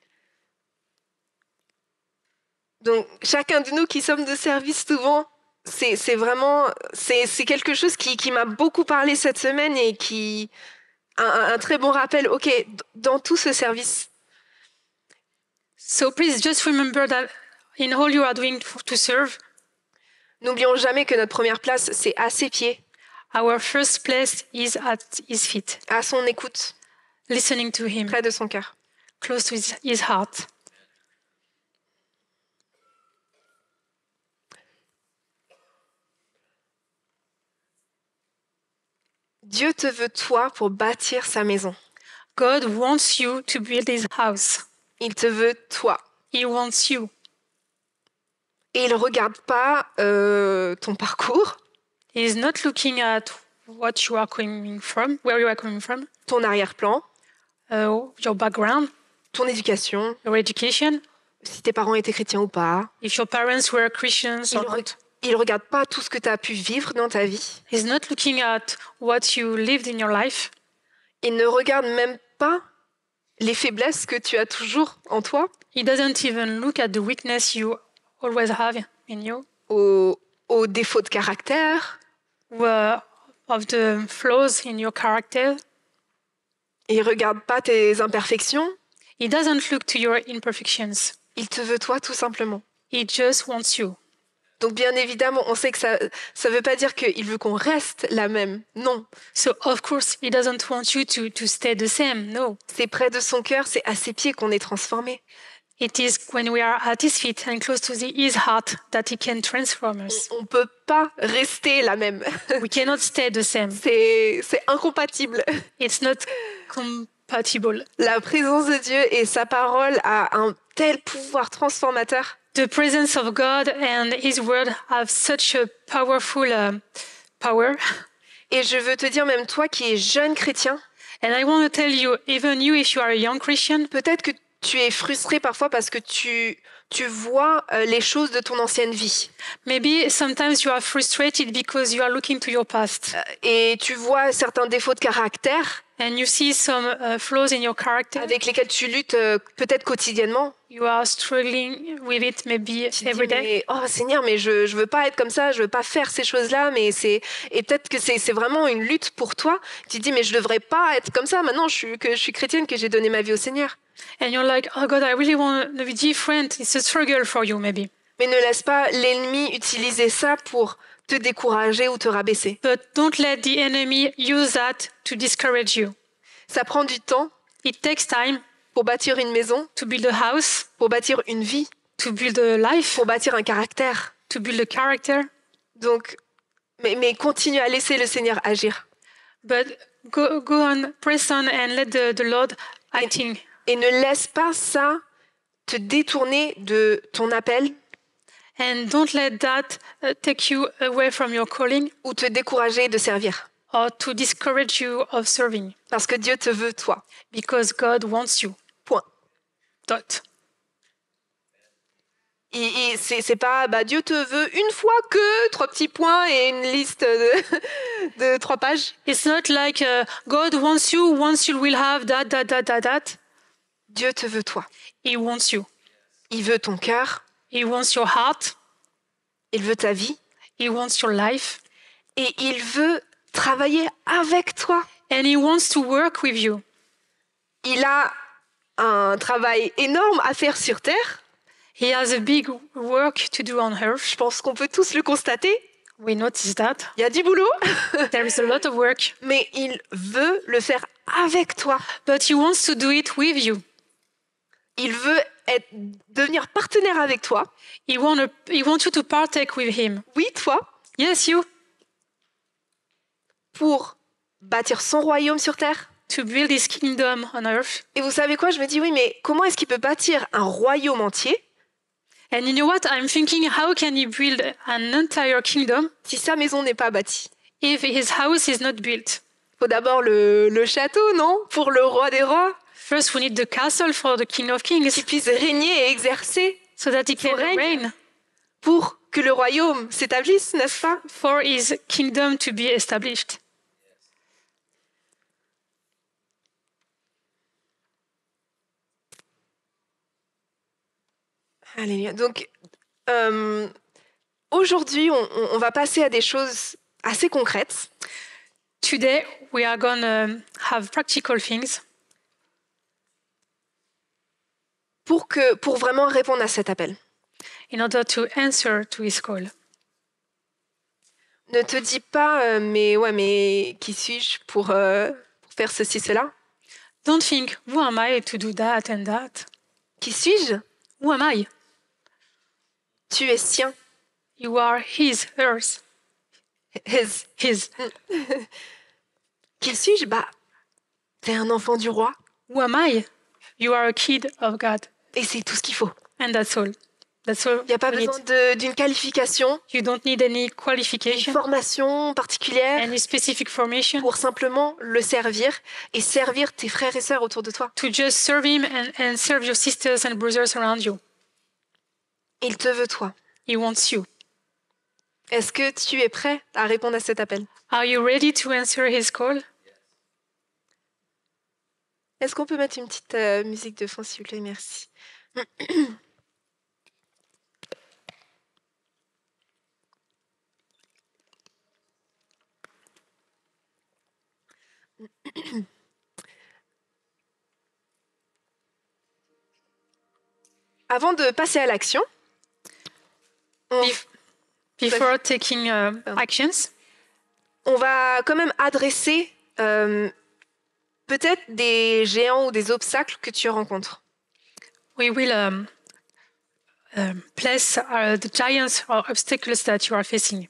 Donc, chacun de nous qui sommes de service souvent, c'est, c'est vraiment, c'est, c'est quelque chose qui, qui m'a beaucoup parlé cette semaine et qui, un, un très bon rappel. Ok, d- dans tout ce service, So please just remember that in all you are doing to, to serve, n'oublions jamais que notre première place, c'est à ses pieds, our first place is at his feet, à son écoute, listening to him, près de son cœur. close to his, his heart. Dieu te veut toi pour bâtir sa maison. God wants you to build his house. Il te veut toi. He wants you. Et il ne regarde pas euh, ton parcours, He is not looking at what you are coming from, where you are coming from, ton arrière-plan, uh, your background, ton éducation, your education, si tes parents étaient chrétiens ou pas. if your parents were Christians Il or ne not. il regarde pas tout ce que tu as pu vivre dans ta vie. He's not looking at what you lived in your life. Il ne regarde même pas les faiblesses que tu as toujours en toi, He doesn't even look at the weakness you always have in you, aux, aux défauts de caractère. uh, of the flaws in your character. Il ne regarde pas tes imperfections. He doesn't look to your imperfections. Il te veut toi tout simplement. He just wants you. Donc bien évidemment, on sait que ça ne veut pas dire qu'il veut qu'on reste la même. Non, So of course, he doesn't want you to, to stay the same. No. c'est près de son cœur, c'est à ses pieds qu'on est transformé. It is when we are at his feet and close to the, his heart that he can transform us. On ne peut pas rester la même. We cannot stay the same. C'est, c'est incompatible. It's not compatible. La présence de Dieu et sa parole a un tel pouvoir transformateur. The presence of God and his word have such a powerful uh, power. Et je veux te dire, même toi qui es jeune chrétien, And I want to tell you, even you, if you are a young Christian, peut-être que tu es frustré parfois parce que tu, tu vois euh, les choses de ton ancienne vie. maybe sometimes you are frustrated because you are looking to your past Euh, Et tu vois certains défauts de caractère and you see some uh, flaws in your character. avec lesquels tu luttes euh, peut-être quotidiennement. You are struggling with it maybe Tu te dis, every day. mais, oh Seigneur, mais je je veux pas être comme ça, je veux pas faire ces choses-là, mais c'est et peut-être que c'est c'est vraiment une lutte pour toi. Tu te dis mais je devrais pas être comme ça. Maintenant je suis que je suis chrétienne, que j'ai donné ma vie au Seigneur. And you're like, oh God, I really want to be different. It's a struggle for you maybe. Mais ne laisse pas l'ennemi utiliser ça pour te décourager ou te rabaisser. But don't let the enemy use that to discourage you. Ça prend du temps It takes time pour bâtir une maison, to build a house, pour bâtir une vie, to build a life, pour bâtir un caractère. to build a character. Donc, mais, mais continue à laisser le Seigneur agir. But go, go on, press on and let the, the Lord acting. Et ne laisse pas ça te détourner de ton appel And don't let that uh, take you away from your calling ou te décourager de servir. or to discourage you of serving. Parce que Dieu te veut, toi. Because God wants you. Point. Dot. Et, et c'est, c'est pas bah, Dieu te veut une fois que trois petits points et une liste de, de trois pages. It's not like uh, God wants you, once you will have that, that, that, that, that. Dieu te veut, toi. He wants you. Il veut ton cœur. He wants your heart. Il veut ta vie. He wants your life. Et il veut travailler avec toi. And he wants to work with you. Il a un travail énorme à faire sur Terre. He has a big work to do on earth. Je pense qu'on peut tous le constater. We notice that. Il y a du boulot. There is a lot of work. Mais il veut le faire avec toi. But he wants to do it with you. Il veut être, devenir partenaire avec toi. He, wanna, he wants you to partake with him. Oui, toi. Yes, you. Pour bâtir son royaume sur Terre. To build his kingdom on earth. Et vous savez quoi? Je me dis, oui, mais comment est-ce qu'il peut bâtir un royaume entier And you know what? I'm thinking, how can he build an entire kingdom si sa maison n'est pas bâtie? if his house is not built? Il faut d'abord le, le château, non? Pour le roi des rois. First, we need the castle for the king of kings. Qu'il puisse régner et exercer. So that he can règne. reign. Pour que le royaume s'établisse, n'est-ce pas? For his kingdom to be established. Alléluia. Donc, euh, aujourd'hui, on, on va passer à des choses assez concrètes. Today, we are going to have practical things. Pour, que, pour vraiment répondre à cet appel. In order to answer to his call. Ne te dis pas, euh, mais ouais, mais qui suis-je pour, euh, pour faire ceci, cela? Don't think, who am I to do that and that? Qui suis-je? Who am I? Tu es sien. You are his, hers. His. His. Qui suis-je? Bah, t'es un enfant du roi. Who am I? You are a kid of God. Et c'est tout ce qu'il faut. And that's all. That's all. Il n'y a pas we besoin need. de, d'une qualification, You don't need any une qualification, formation particulière any specific formation pour simplement le servir et servir tes frères et sœurs autour de toi. to just serve him and, and serve your sisters and brothers around you. Il te veut, toi. He wants you. Est-ce que tu es prêt à répondre à cet appel? Are you ready to answer his call? Est-ce qu'on peut mettre une petite euh, musique de fond, s'il vous plaît? Merci. Avant de passer à l'action, on, Bef- Before taking uh, actions, on va quand même adresser euh, peut-être des géants ou des obstacles que tu rencontres. we will um, um, place uh, the giants or obstacles that you are facing.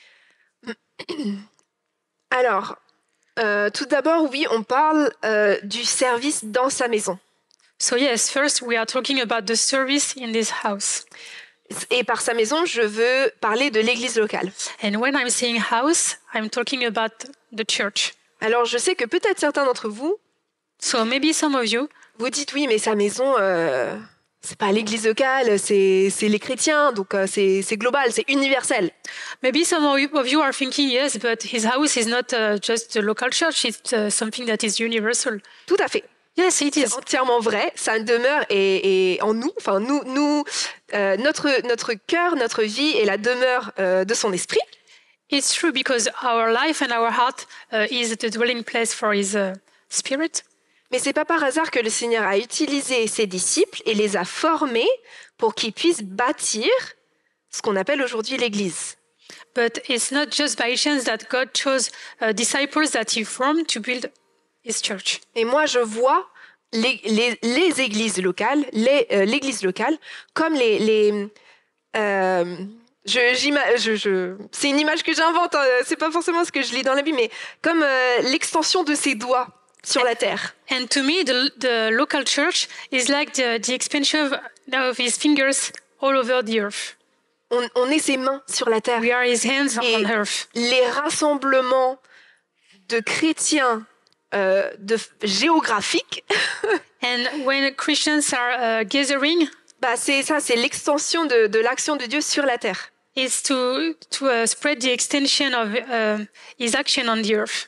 Alors, euh, tout d'abord, oui, on parle euh, du service dans sa maison. So yes, first we are talking about the service in this house. Et par sa maison, je veux parler de l'église locale. And when I'm saying house, I'm talking about the church. Alors, je sais que peut-être certains d'entre vous, So maybe some of you, vous dites oui, mais sa maison, euh, c'est pas l'église locale, c'est, c'est les chrétiens, donc euh, c'est, c'est global, c'est universel. maybe some of you, of you are thinking, yes, but his house is not uh, just a local church, it's uh, something that is universal. Tout à fait. Yes, it is. C'est entièrement vrai, ça demeure et, et en nous, enfin nous, nous euh, notre, notre cœur, notre vie est la demeure euh, de son esprit. It's true because our life and our heart uh, is the dwelling place for his uh, spirit. Mais c'est pas par hasard que le Seigneur a utilisé ses disciples et les a formés pour qu'ils puissent bâtir ce qu'on appelle aujourd'hui l'Église. But it's not just by chance that God chose uh, disciples that he formed to build his church. Et moi, je vois les, les, les églises locales, les, euh, l'Église locale, comme les... les euh, je, j'ima- je, je, c'est une image que j'invente, hein, c'est pas forcément ce que je lis dans la Bible, mais comme euh, l'extension de ses doigts. sur la terre. And to me, the, the local church is like the, the expansion of, of his fingers all over the earth. On, on est ses mains sur la terre. We are his hands Et on earth. les rassemblements de chrétiens euh, de, géographiques, And when Christians are uh, gathering, bah c'est ça, c'est l'extension de, de l'action de Dieu sur la terre. it's to, to uh, spread the extension of uh, his action on the earth.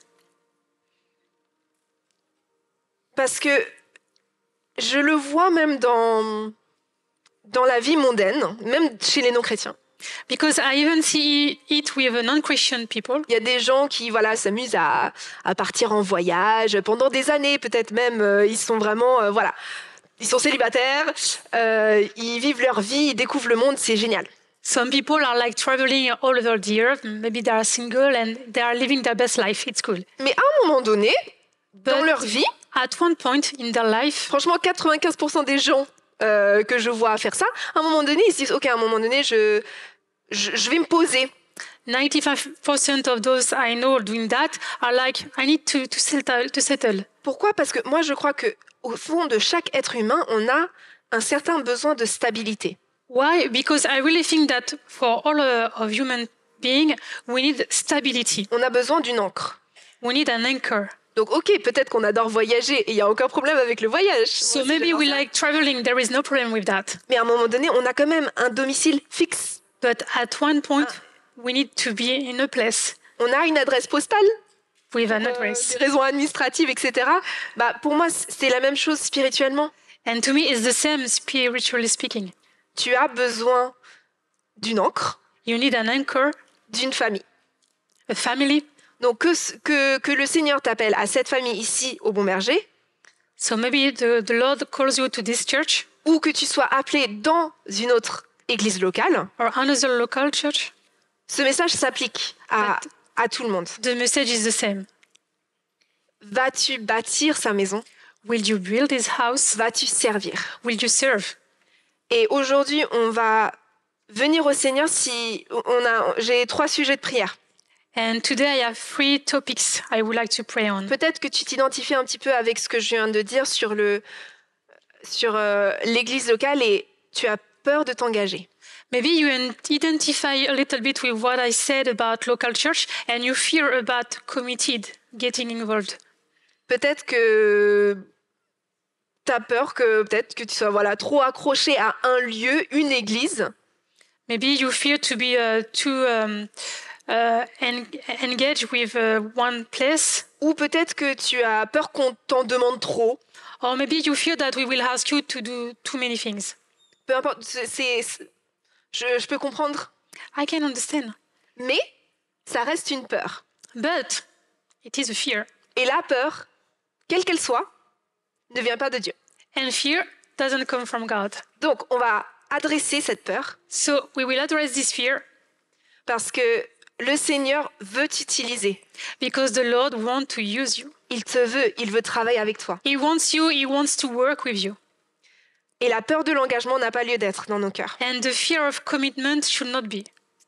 Parce que je le vois même dans, dans la vie mondaine, même chez les non-chrétiens. Because I even see it with non-Christian people. Il y a des gens qui voilà, s'amusent à, à partir en voyage pendant des années, peut-être même, euh, ils sont vraiment, euh, voilà, ils sont célibataires, euh, ils vivent leur vie, ils découvrent le monde, c'est génial. Some people are like traveling all over the earth. Maybe they are single and they are living their best life. It's cool. Mais à un moment donné, dans But leur vie, at one point in their life, franchement, quatre-vingt-quinze pour cent des gens euh, que je vois faire ça, à un moment donné, ils se disent, OK, à un moment donné, je, je, je vais me poser. ninety-five percent of those I know doing that are like, I need to, to, settle, to settle. Pourquoi? Parce que moi, je crois que au fond de chaque être humain, on a un certain besoin de stabilité. Why? Because I really think that for all uh, of human beings, we need stability. On a besoin d'une ancre. We need an anchor. Donc, OK, peut-être qu'on adore voyager et il n'y a aucun problème avec le voyage. So Moi aussi, maybe j'adore we ça. like traveling. There is no problem with that. Mais à un moment donné, on a quand même un domicile fixe. But at one point, we need to be in a place On a une adresse postale, with an euh, address. des raisons administratives, et cetera. Bah, pour moi, c'est la même chose spirituellement. And to me, it's the same spiritually speaking. Tu as besoin d'une ancre, You need an anchor, d'une famille. a family. Donc, que, que, que le Seigneur t'appelle à cette famille ici, au Bon Berger, So maybe the, the Lord calls you to this church ou que tu sois appelé dans une autre église locale, or another local church. ce message s'applique à, à tout le monde. The message is the same. Vas-tu bâtir sa maison? Will you build his house? Vas-tu servir? Will you serve? Et aujourd'hui, on va venir au Seigneur si on a. J'ai trois sujets de prière. And today I have three topics I would like to pray on. Peut-être que tu t'identifies un petit peu avec ce que je viens de dire sur le sur euh, l'église locale et tu as peur de t'engager. Maybe you identify a little bit with what I said about local church and you fear about committed, getting involved. Peut-être que tu as peur que peut-être que tu sois voilà trop accroché à un lieu, une église. Maybe you fear to be uh, too um, uh, en- engaged with uh, one place. Ou peut-être que tu as peur qu'on t'en demande trop. Or maybe you fear that we will ask you to do too many things. Peu importe, c'est, c'est- c'est- je, je peux comprendre. I can understand. Mais ça reste une peur. But it is a fear. Et la peur, quelle qu'elle soit, ne vient pas de Dieu. And fear doesn't come from God. Donc, on va adresser cette peur So we will address this fear parce que le Seigneur veut t'utiliser. because the Lord wants to use you. Il te veut, il veut travailler avec toi. He wants you, He wants to work with you. Et la peur de l'engagement n'a pas lieu d'être dans nos cœurs. And the fear of commitment should not be.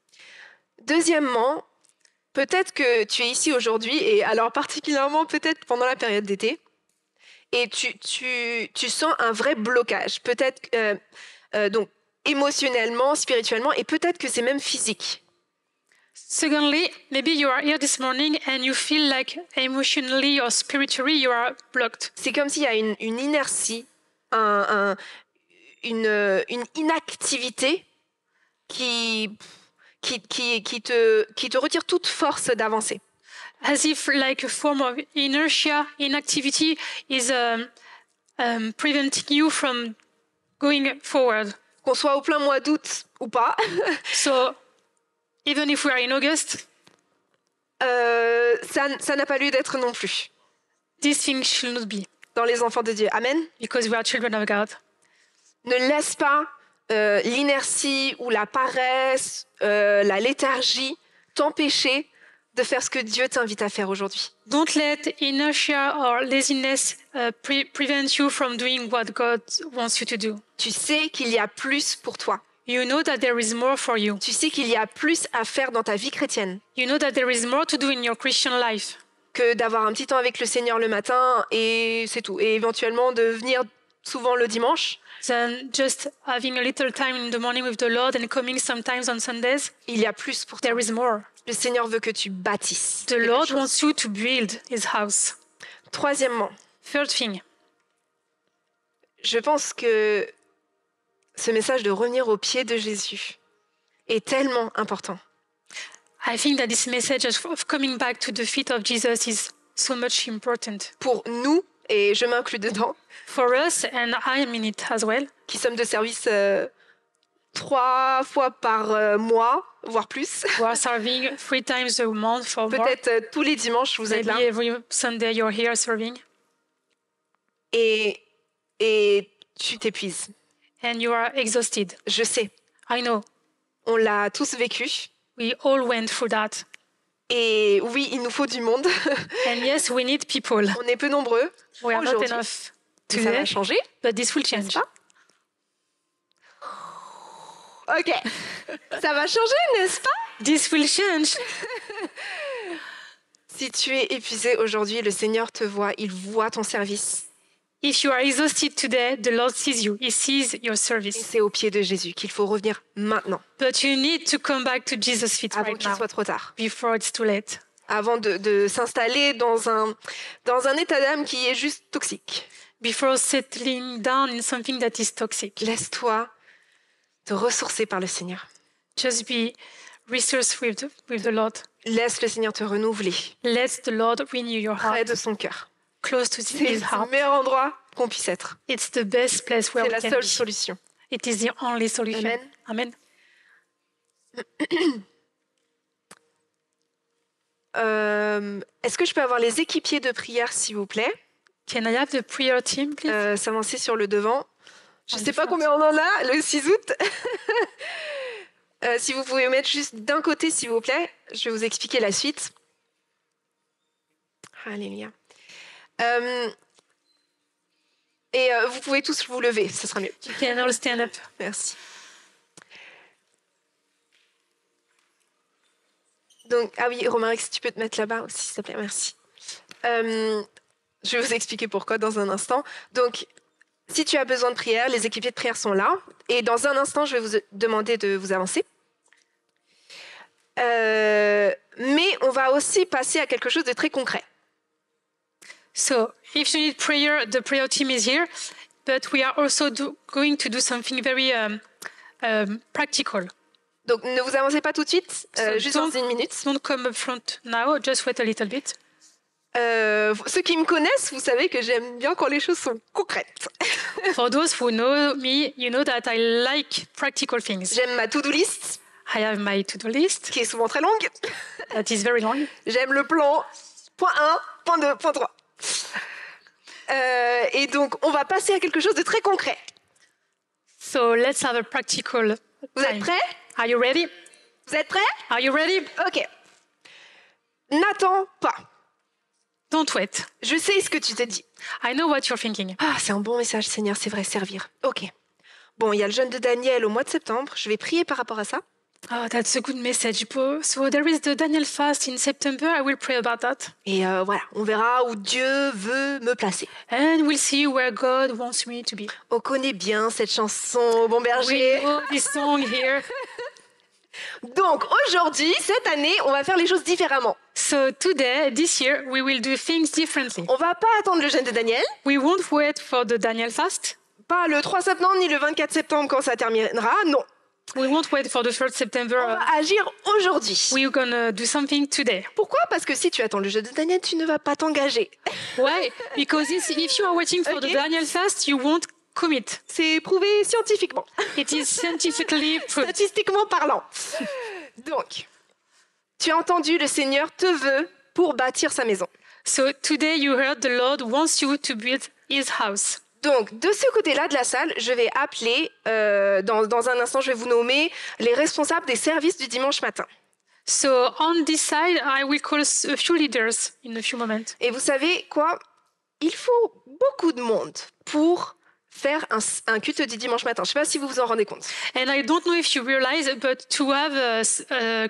Deuxièmement, peut-être que tu es ici aujourd'hui, et alors particulièrement peut-être pendant la période d'été, et tu, tu, tu sens un vrai blocage, peut-être euh, euh, donc émotionnellement, spirituellement, et peut-être que c'est même physique. Secondly, maybe you are here this morning and you feel like emotionally or spiritually you are blocked. C'est comme s'il y a une, une inertie, un, un- une, une inactivité qui, qui, qui, qui, te, qui te retire toute force d'avancer. As if like a form of inertia, inactivity is um, um, preventing you from going forward. Qu'on soit au plein mois d'août ou pas, So even if we are in August, euh, ça ça n'a pas lieu d'être non plus this thing should not be dans les enfants de Dieu. Amen. because we are children of God. Ne laisse pas euh, l'inertie ou la paresse, euh, la léthargie t'empêcher de faire ce que Dieu t'invite à faire aujourd'hui. Don't let inertia or laziness uh, pre- prevent you from doing what God wants you to do. Tu sais qu'il y a plus pour toi. You know that there is more for you. Tu sais qu'il y a plus à faire dans ta vie chrétienne. You know that there is more to do in your Christian life. que d'avoir un petit temps avec le Seigneur le matin et c'est tout. Et éventuellement de venir souvent le dimanche. than just having a little time in the morning with the Lord and coming sometimes on Sundays. Il y a plus pour toi. There is more. Le Seigneur veut que tu bâtisses. The Lord wants you to build his house. Troisièmement, Third thing, je pense que ce message de revenir aux pieds de Jésus est tellement important. I think that this message of coming back to the feet of Jesus is so much important. Pour nous, et je m'inclus dedans, For us, and I am in it as well, qui sommes de service euh, trois fois par euh, mois, voire plus. we are serving three times a month for more. Peut-être euh, tous les dimanches, vous êtes Maybe là. every Sunday you're here serving. Et, et tu t'épuises. And you are exhausted. Je sais, I know. on l'a tous vécu. We all went through that. Et oui, il nous faut du monde. And yes, we need people. On est peu nombreux. We are not Aujourd'hui, enough mais ça va today, changer. but this will change. Pas Ok, ça va changer, n'est-ce pas? This will change. Si tu es épuisé aujourd'hui, le Seigneur te voit, il voit ton service. If you are exhausted today, the Lord sees you. He sees your Et service. c'est au pied de Jésus qu'il faut revenir maintenant, But you need to come back to Jesus' feet avant right qu'il now, soit trop tard. before it's too late. Avant de, de s'installer dans un, dans un état d'âme qui est juste toxique. Before settling down in something that is toxic. Laisse-toi te ressourcer par le Seigneur. Just be resourced with the, with the Lord. Laisse le Seigneur te renouveler Let the Lord renew your près heart, de son cœur. close to C'est his le heart. meilleur endroit qu'on puisse être. It's the best place where C'est we la can seule be. solution. It is the only solution. Amen. Amen. Euh, Est-ce que je peux avoir les équipiers de prière, s'il vous plaît? Can I have the prayer team, please? euh, S'avancer sur le devant. Je On ne sais the pas front. combien on en a, le six août. Euh, si vous pouvez mettre juste d'un côté, s'il vous plaît, je vais vous expliquer la suite. Alléluia. Euh, et euh, vous pouvez tous vous lever, ce sera mieux. You can all stand up. Merci. Donc, ah oui, Romaric, si tu peux te mettre là-bas aussi, s'il te plaît, merci. Euh, je vais vous expliquer pourquoi dans un instant. Donc, si tu as besoin de prière, les équipiers de prière sont là. Et dans un instant, je vais vous demander de vous avancer. Euh, mais on va aussi passer à quelque chose de très concret. So, if you need prayer, the prayer team is here. But we are also do, going to do something very um, um, practical. Donc, ne vous avancez pas tout de suite, euh, So juste dans don't- une minute. Don't come up front now. Just wait a little bit. Euh, ceux qui me connaissent, vous savez que j'aime bien quand les choses sont concrètes. For those who know me, you know that I like practical things. J'aime ma to-do list, I have my to-do list qui est souvent très longue. that is very long. J'aime le plan. Point un, point deux, point trois. Euh, et donc, on va passer à quelque chose de très concret. So let's have a practical Vous êtes time. prêts? Are you ready? Vous êtes prêts? Are you ready? Ok. N'attends pas. Don't wait. Je sais ce que tu te dis. I know what you're thinking. Ah, c'est un bon message, Seigneur, c'est vrai, servir. Ok. Bon, il y a le jeûne de Daniel au mois de septembre. Je vais prier par rapport à ça. Oh, that's a good message. Bo. So there is the Daniel fast in September. I will pray about that. Et euh, voilà, on verra où Dieu veut me placer. And we'll see where God wants me to be. On connaît bien cette chanson au Bon Berger. We know this song here. Donc, aujourd'hui, cette année, on va faire les choses différemment. So today, this year, we will do things differently. On va pas attendre le jeûne de Daniel. We won't wait for the Daniel fast. Pas le trois septembre ni le vingt-quatre septembre quand ça terminera. Non. We won't wait for the first September. On va agir aujourd'hui. We're gonna do something today. Pourquoi? Parce que si tu attends le jeûne de Daniel, tu ne vas pas t'engager. Why? Because if if you are waiting for Okay. the Daniel fast, you won't commit. C'est prouvé scientifiquement, It is scientifically proved. statistiquement parlant. Donc, tu as entendu, le Seigneur te veut pour bâtir sa maison. So today you heard the Lord wants you to build his house. Donc, de ce côté-là de la salle, je vais appeler, euh, dans, dans un instant, je vais vous nommer les responsables des services du dimanche matin. So on this side, I will call a few leaders in a few moments. Et vous savez quoi? Il faut beaucoup de monde pour faire un, un culte du dimanche matin. Je ne sais pas si vous vous en rendez compte. And I don't know if you realize, but to have a, s- a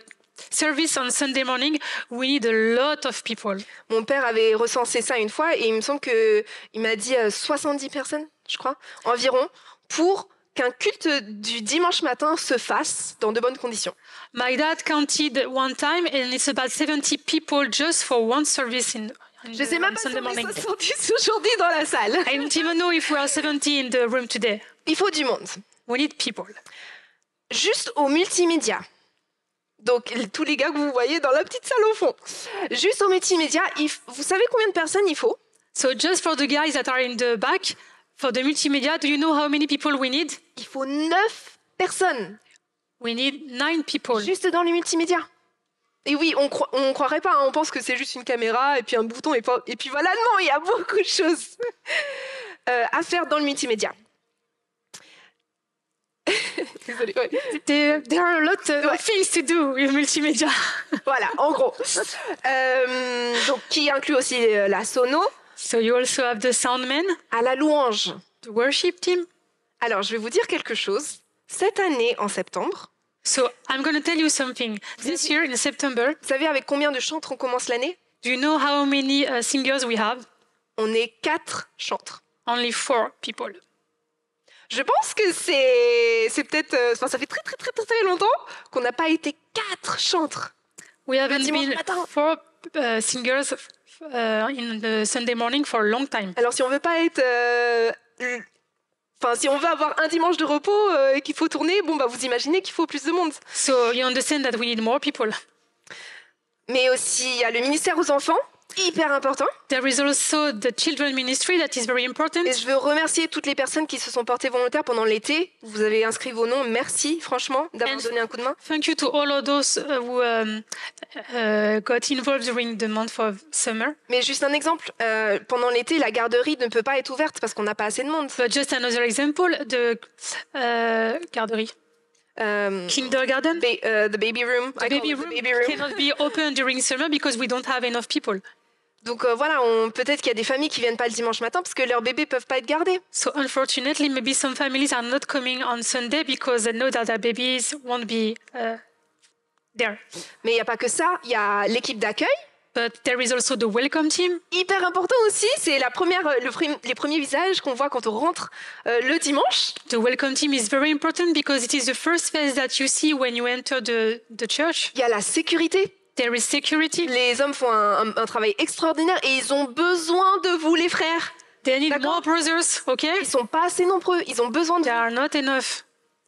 service on Sunday morning, we need a lot of people. Mon père avait recensé ça une fois et il me semble que il m'a dit euh, soixante-dix personnes, je crois, environ, pour qu'un culte du dimanche matin se fasse dans de bonnes conditions. My dad counted one time, and it's about seventy people just for one service in, in Je sais même on pas si Sunday on est morning. soixante-dix aujourd'hui dans la salle. I don't even know if we are seventy in the room today. Il faut du monde. We need people. Juste au multimédia. Donc, tous les gars que vous voyez dans la petite salle au fond. Juste au multimédia, il f- vous savez combien de personnes il faut? So just for the guys that are in the back, for the multimedia, do you know how many people we need? Il faut neuf personnes. We need nine people. Juste dans les multimédias. Et oui, on cro- on croirait pas, hein, on pense que c'est juste une caméra et puis un bouton et, pas- et puis voilà, non, il y a beaucoup de choses euh, à faire dans le multimédia. Désolée, ouais. There, there are a lot of Ouais. things to do with multimedia. Voilà, en gros. Euh, donc, qui inclut aussi euh, la sono, So you also have the soundmen, à la louange. the worship team. Alors, je vais vous dire quelque chose. Cette année, en septembre, So I'm going to tell you something. This year in September, vous savez avec combien de chantres on commence l'année? do you know how many uh, singers we have? On est quatre chantres. Only four people. Je pense que c'est, c'est peut-être, euh, enfin, ça fait très très très très, très longtemps qu'on n'a pas été quatre chantres. We haven't dimanche been matin. four uh, singers uh, in the Sunday morning for a long time. Alors si on veut pas être, euh, l- enfin si on veut avoir un dimanche de repos euh, et qu'il faut tourner, bon bah vous imaginez qu'il faut plus de monde. So you understand that we need more people. Mais aussi il y a le ministère aux enfants, hyper important. There is also the children ministry that is very important. Et je veux remercier toutes les personnes qui se sont portées volontaires pendant l'été. Vous avez inscrit vos noms, merci franchement d'avoir And- donné un coup de main. Thank you to all of those uh, who um, uh, got involved during the month of summer. Mais juste un exemple, euh, pendant l'été la garderie ne peut pas être ouverte parce qu'on n'a pas assez de monde. But just another example, the uh, garderie, Euh, kindergarten, ba- euh, the baby room, the I call baby it the room baby room. cannot be open during summer because we don't have enough people. Donc euh, voilà, on, peut-être qu'il y a des familles qui viennent pas le dimanche matin parce que leurs bébés peuvent pas être gardés. So unfortunately, maybe some families are not coming on Sunday because they know that their babies won't be uh, there. Mais il n'y a pas que ça, il y a l'équipe d'accueil. But there is also the welcome team. Hyper important aussi, c'est la première, le prim- les premiers visages qu'on voit quand on rentre euh, le dimanche. The welcome team is very important because it is the first face that you see when you enter the, the church. Il y a la sécurité. There is security. Les hommes font un, un- un travail extraordinaire et ils ont besoin de vous, les frères. They need D'accord. more brothers, okay? Ils sont pas assez nombreux, ils ont besoin de There vous. are not enough.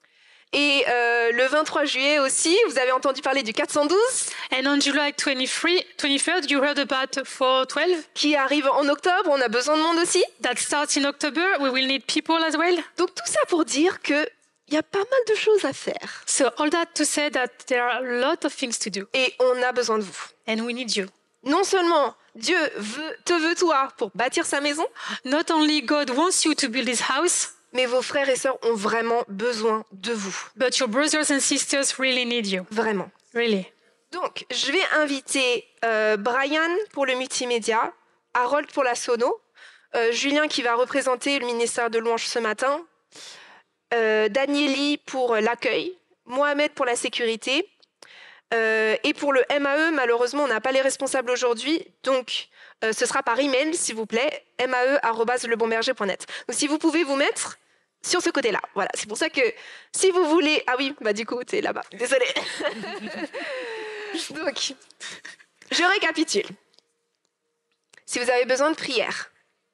Et euh, le vingt-trois juillet aussi, vous avez entendu parler du quatre cent douze And on July twenty-third, twenty-third, you heard about four twelve. qui arrive en octobre. On a besoin de monde aussi. That starts in October. We will need people as well. Donc tout ça pour dire que il y a pas mal de choses à faire. So all that to say that there are a lot of things to do. Et on a besoin de vous. And we need you. Non seulement Dieu veut, te veut toi pour bâtir sa maison, Not only God wants you to build his house, mais vos frères et sœurs ont vraiment besoin de vous. but your brothers and sisters really need you. Vraiment. Really. Donc, je vais inviter euh, Brian pour le multimédia, Harold pour la sono, euh, Julien qui va représenter le ministère de louange ce matin, euh, Danieli pour l'accueil, Mohamed pour la sécurité, euh, et pour le M A E, malheureusement, on n'a pas les responsables aujourd'hui, donc euh, ce sera par email, s'il vous plaît, m a e arobase le bon berger point net. Donc, si vous pouvez vous mettre sur ce côté-là. Voilà, c'est pour ça que si vous voulez... Ah oui, bah du coup, t'es là-bas. Désolée. Donc, je récapitule. Si vous avez besoin de prière,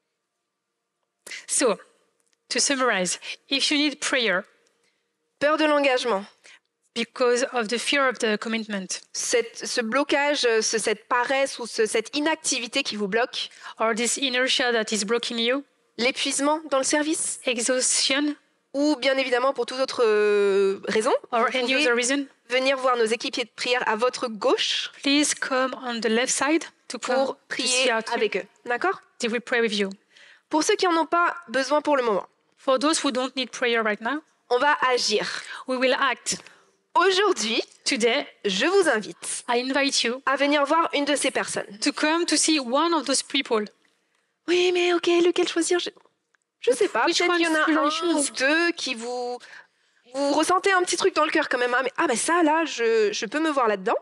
So, to summarize, if you need prayer peur de l'engagement, because of the fear of the commitment, cette, ce blocage, ce- cette paresse ou ce- cette inactivité qui vous bloque, or this inertia that is blocking you, l'épuisement dans le service, exhaustion, ou bien évidemment pour toute autre euh, raison, or vous any pouvez other reason, venir voir nos équipiers de prière à votre gauche please come on the left side to come pour to prier see our team. avec eux. D'accord? They will pray with you. Pour ceux qui n'en ont pas besoin pour le moment, For those who don't need prayer right now, on va agir. we will act. Aujourd'hui, Today, je vous invite I invite you à venir voir une de ces personnes. to come to see one of those people. Oui, mais ok, lequel choisir? Je, je sais pas. Which Peut-être qu'il y en a one un should I choose? ou deux qui vous... Vous ressentez un petit truc dans le cœur quand même. hein, mais, ah, mais ça, là, je, je peux me voir là-dedans.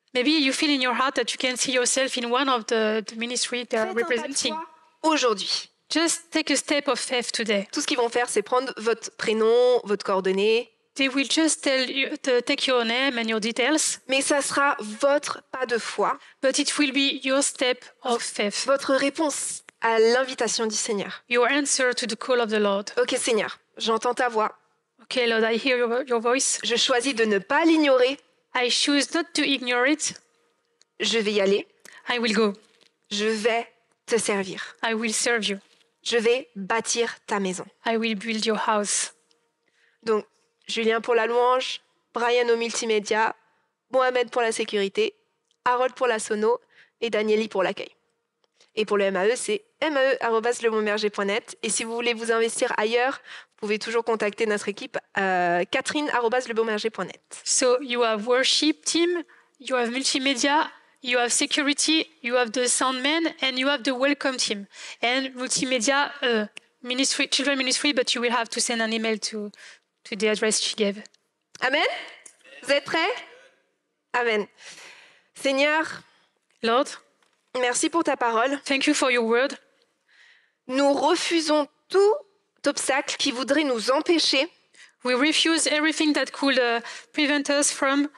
Maybe you feel in your heart that you can see yourself in one of the, the ministry they are Faites un pas de representing. foi aujourd'hui. Just take a step of faith today. Tout ce qu'ils vont faire, c'est prendre votre prénom, votre coordonnée, They will just tell you to take your name and your details, mais ça sera votre pas de foi, but it will be your step of faith, votre réponse à l'invitation du Seigneur. your answer to the call of the Lord. Ok Seigneur, j'entends ta voix. Okay, Lord, I hear your, your voice. Je choisis de ne pas l'ignorer. I choose not to ignore it. Je vais y aller. I will go. Je vais te servir. I will serve you. Je vais bâtir ta maison. I will build your house. Donc, Julien pour la louange, Brian au multimédia, Mohamed pour la sécurité, Harold pour la sono et Danieli pour l'accueil. Et pour le M A E, c'est m a e arobase le bon berger point net. Et si vous voulez vous investir ailleurs, vous pouvez toujours contacter notre équipe euh, catherine arobase le bon berger point net. So you have worship team, you have multimedia, you have security, you have the sound man, and you have the welcome team. And multimedia uh, ministry, children ministry, but you will have to send an email to, to the address she gave. Amen. Vous êtes prêts? Amen. Seigneur, Lord, merci pour ta parole. thank you for your word. Nous refusons tout obstacle qui voudrait nous empêcher We refuse everything that could uh, prevent us from,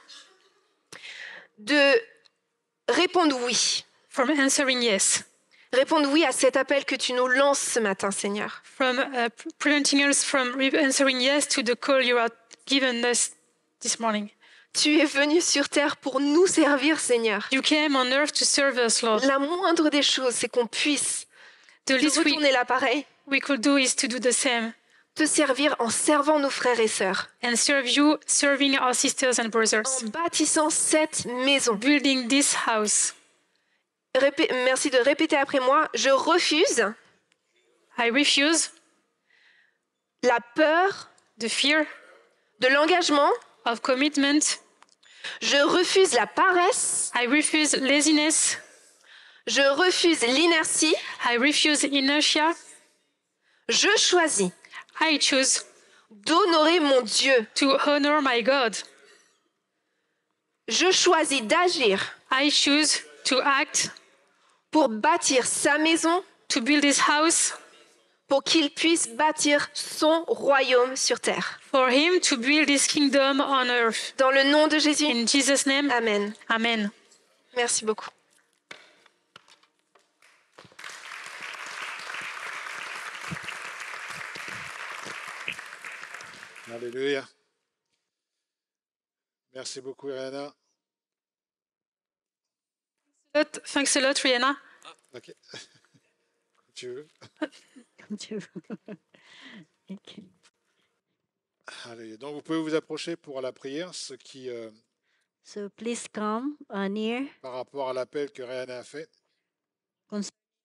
de répondre oui. from answering yes, Répondre oui à cet appel que tu nous lances ce matin, Seigneur. from uh, pre- preventing us from re- answering yes to the call you have given us this morning. Tu es venu sur terre pour nous servir, Seigneur. You came on earth to serve us, Lord. La moindre des choses, c'est qu'on puisse The te least we, retourner l'appareil, we could do is to do the same te servir en servant nos frères et sœurs, and serve you, serving our sisters and brothers, en bâtissant cette maison. building this house. Répé- Merci de répéter après moi. Je refuse I refuse la peur the fear de l'engagement. of commitment. Je refuse la paresse. I refuse laziness. Je refuse l'inertie. I refuse inertia. Je choisis I choose d'honorer mon Dieu. to honor my God. Je choisis d'agir I choose to act, pour bâtir sa maison, to build this house, pour qu'il puisse bâtir son royaume sur terre. for him to build this kingdom on earth. Dans le nom de Jésus. In Jesus' name, Amen. amen. Merci beaucoup. Alléluia. Merci beaucoup, Rihanna. Thanks a lot, Rihanna. Ok. Tu veux. Allez, donc vous pouvez vous approcher pour la prière, ce qui, euh, So please come uh, near. par rapport à l'appel que Rihanna a fait. Cons-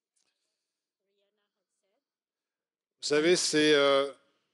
Vous savez, c'est euh,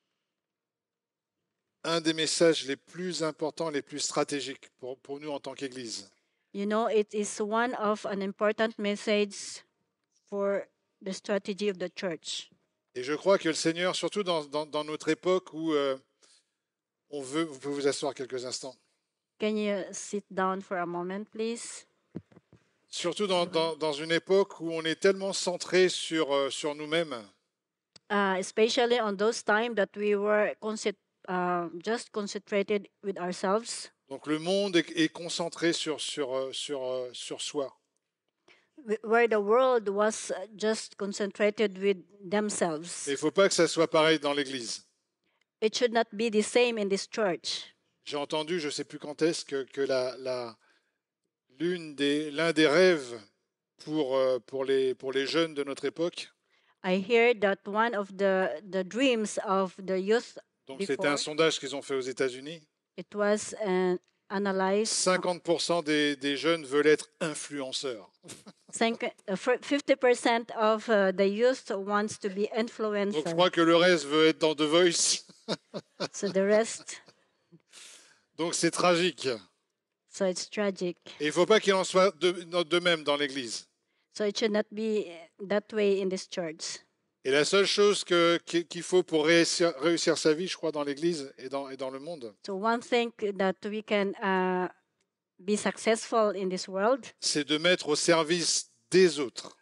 un des messages les plus importants, les plus stratégiques pour, pour nous en tant qu'Église. You know, it is one of an important message for the strategy of the church. Et je crois que le Seigneur, surtout dans, dans, dans notre époque où euh, on veut, vous pouvez vous asseoir quelques instants, Can you sit down for a moment, please? surtout dans, dans, dans une époque où on est tellement centré sur, euh, sur nous-mêmes, Uh, especially on those times that we were concent- uh, just concentrated with ourselves, donc le monde est, est concentré sur, sur, euh, sur, euh, sur soi. wh- where the world was uh, just concentrated with themselves. Et il ne faut pas que ça soit pareil dans l'Église. It should not be the same in this church. J'ai entendu, je ne sais plus quand est-ce, que, que la, la, l'une des, l'un des rêves pour, euh, pour, les, pour les jeunes de notre époque, I hear that one of the, the dreams of the youth, donc c'était Before. un sondage qu'ils ont fait aux États-Unis, it was uh, analyzed. cinquante pour cent des, des jeunes veulent être influenceurs. Cinq- uh, for- fifty percent of uh, the youth wants to be Donc je influencer. crois que le reste veut être dans The Voice. So the rest, Donc c'est tragique. so it's tragic. Et il ne faut pas qu'il en soit de, de même dans l'Église. So it should not be that way in this church. Et la seule chose que, qu'il qu'il faut pour réussir, réussir sa vie, je crois, dans l'Église et dans, et dans le monde, So one thing that we can uh, be successful in this world c'est de mettre au service des autres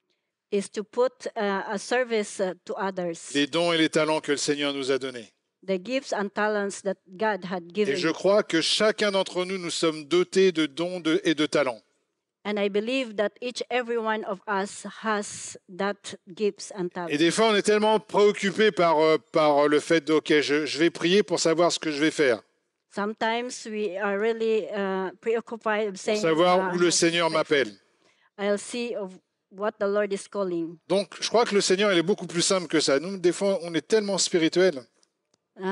is to put uh, a service uh, to others, les dons et les talents que le Seigneur nous a donnés. the gifts and talents that God had Et given. je crois que chacun d'entre nous, nous sommes dotés de dons de- et de talents. And I believe that each every one of us has that gifts and Et talents. des fois, on est tellement préoccupé par, euh, par le fait de, OK, je, je vais prier pour savoir ce que je vais faire, Sometimes we are really uh, preoccupied with pour saying, savoir uh, où le Seigneur m'appelle. I'll see of what the Lord is calling. Donc, je crois que le Seigneur, il est beaucoup plus simple que ça. Nous, des fois, on est tellement spirituel. Uh,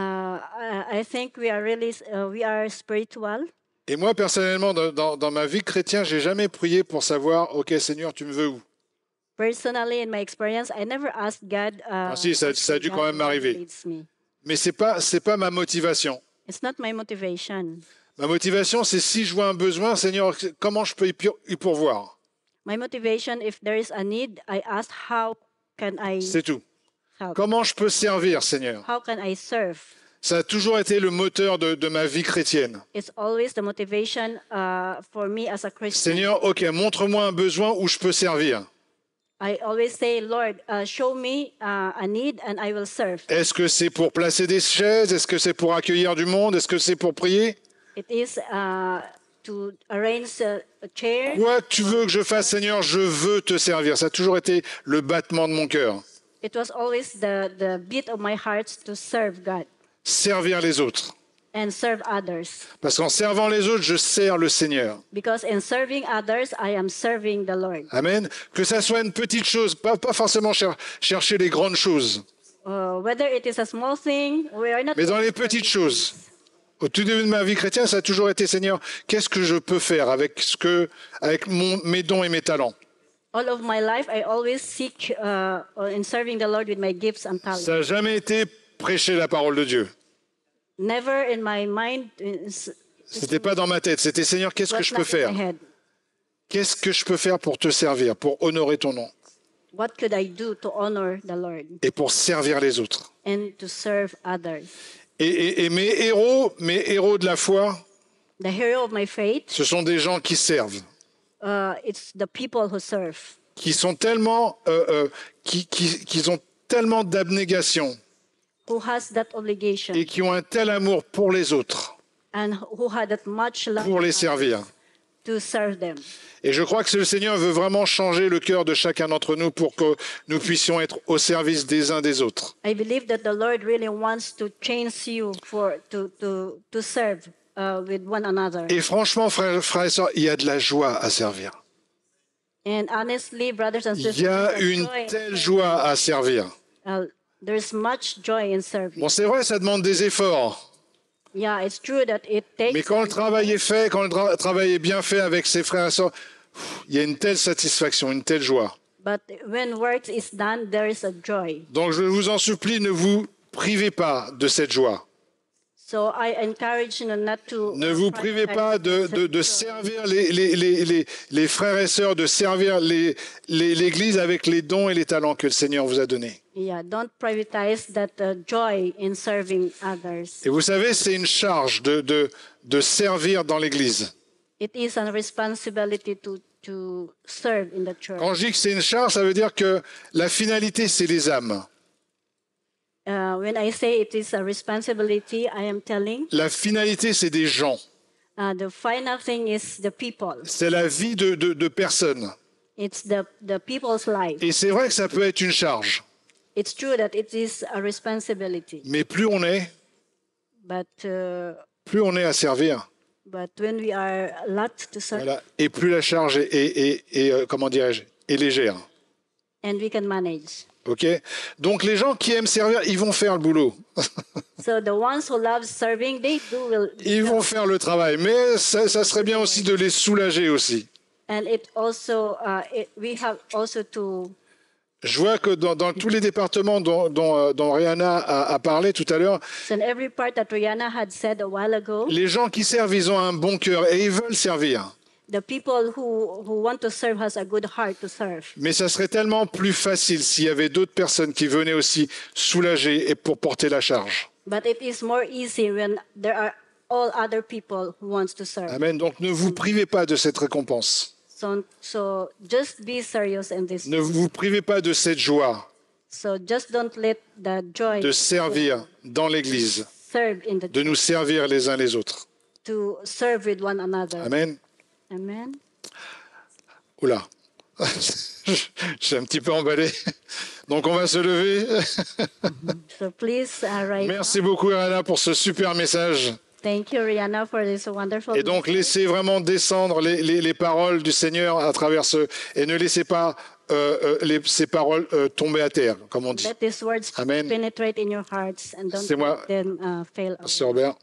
I I think we are really uh, we are spiritual. Et moi, personnellement, dans, dans, dans ma vie chrétienne, j'ai jamais prié pour savoir, OK, Seigneur, tu me veux où? Personally, in my experience, I never asked God. Uh, Ah, si, ça- what ça a dû God quand même m'arriver. leads me. Mais c'est pas, c'est pas ma motivation. It's not my motivation. Ma motivation, c'est si je vois un besoin, Seigneur, comment je peux y pour- y pourvoir? My motivation, if there is a need, I ask how can I C'est tout. help? Comment je peux servir, Seigneur? How can I serve? Ça a toujours été le moteur de, de ma vie chrétienne. It's always the motivation uh, for me as a Christian. Seigneur, OK, montre-moi un besoin où je peux servir. I always say, Lord, uh, show me uh, a need and I will serve. Est-ce que c'est pour placer des chaises? Est-ce que c'est pour accueillir du monde? Est-ce que c'est pour prier? It is uh, to arrange a, a chair. Quoi que tu veux que je fasse, Seigneur, je veux te servir. Ça a toujours été le battement de mon cœur. It was always the, the beat of my heart to serve God Servir les autres. and serve others. Parce qu'en servant les autres, je sers le Seigneur. Because in serving others, I am serving the Lord. Amen. Que ça soit une petite chose, pas, pas forcément cher- chercher les grandes choses, Uh, whether it is a small thing, we are not. mais dans les petites choses. Au tout début de ma vie chrétienne, ça a toujours été, Seigneur, qu'est-ce que je peux faire avec, ce que, avec mon, mes dons et mes talents? All of my life, I always seek uh, in serving the Lord with my gifts and talents. Ça n'a jamais été prêcher la parole de Dieu. Never in my mind. It's, C'était pas dans ma tête. C'était, Seigneur, qu'est-ce que was je not peux faire? in my head. Qu'est-ce que je peux faire pour te servir, pour honorer ton nom What could I do to honor the Lord et pour servir les autres? and to serve others? Et, et- et mes héros, mes héros de la foi, The hero of my faith, ce sont des gens qui servent, uh, it's the people who serve, qui sont tellement, euh, euh, qui, qui, qui ont tellement d'abnégation who has that obligation et qui ont un tel amour pour les autres, and who had that much love pour les servir. to serve them. Et je crois que le Seigneur veut vraiment changer le cœur de chacun d'entre nous pour que nous puissions être au service des uns des autres. I believe that the Lord really wants to change you for to to to serve uh, with one another. Et franchement, frères, frères et sœurs, il y a de la joie à servir. And honestly, brothers and Il sisters, y a there's une joy in telle serving. joie à servir. Uh, there's much joy in serving. Bon, c'est vrai, ça demande des efforts. Yeah, it's true that it takes. Mais quand le travail est fait, quand le tra- travail est bien fait avec ses frères et sœurs, pff, il y a une telle satisfaction, une telle joie. But when work is done, there is a joy. Donc je vous en supplie, ne vous privez pas de cette joie. So I encourage you not to. Ne uh, vous privez pas de, de- de joy. servir les, les- les- les- les frères et sœurs, de servir les- les- l'Église avec les dons et les talents que le Seigneur vous a donnés. Yeah, don't privatize that uh, joy in serving others. Et vous savez, c'est une charge de, de, de servir dans l'Église. It is a responsibility to to serve in the church. Quand je dis que c'est une charge, ça veut dire que la finalité, c'est les âmes. Uh, when I say it is a responsibility, I am telling La finalité, c'est des gens. uh, the final thing is the people. C'est la vie de, de, de personnes. It's the the people's life. Et c'est vrai que ça peut être une charge. It's true that it is a responsibility, Mais plus on est, but uh, plus on est à servir. but when we are a lot to serve, Voilà. Et plus la charge est, est- est- est, euh, comment dirais-je, est légère. and we can manage. Ok. Donc les gens qui aiment servir, ils vont faire le boulot. So the ones who love serving, they do will. Ils vont faire le travail. Mais ça, ça serait bien aussi de les soulager aussi. And it also uh, it, we have also to Je vois que dans, dans tous les départements dont, dont, euh, dont Rihanna a, a parlé tout à l'heure, so in every part that Rihanna had said a while ago, les gens qui servent, ils ont un bon cœur et ils veulent servir. the people who who want to serve has a good heart to serve. Mais ça serait tellement plus facile s'il y avait d'autres personnes qui venaient aussi soulager et pour porter la charge. But it is more easy when there are all other people who wants to serve. Amen. Donc ne vous privez pas de cette récompense. So, so just be serious in this. Ne vous privez pas de cette joie So just don't let the joy de servir dans l'Église, serve in the de nous servir les uns les autres. to serve with one another. Amen. Amen. Oula, je suis un petit peu emballé. Donc on va se lever. So please uh, write. Merci beaucoup Irana pour ce super message. Thank you, Rihanna, for this wonderful. Et donc laissez vraiment descendre les, les, les paroles du Seigneur à travers ce... Et ne laissez pas euh, euh, les, ces paroles euh, tomber à terre, comme on dit. Let these words Amen. penetrate in your hearts and don't C'est moi. let them uh, fail. away. Pasteur Robert.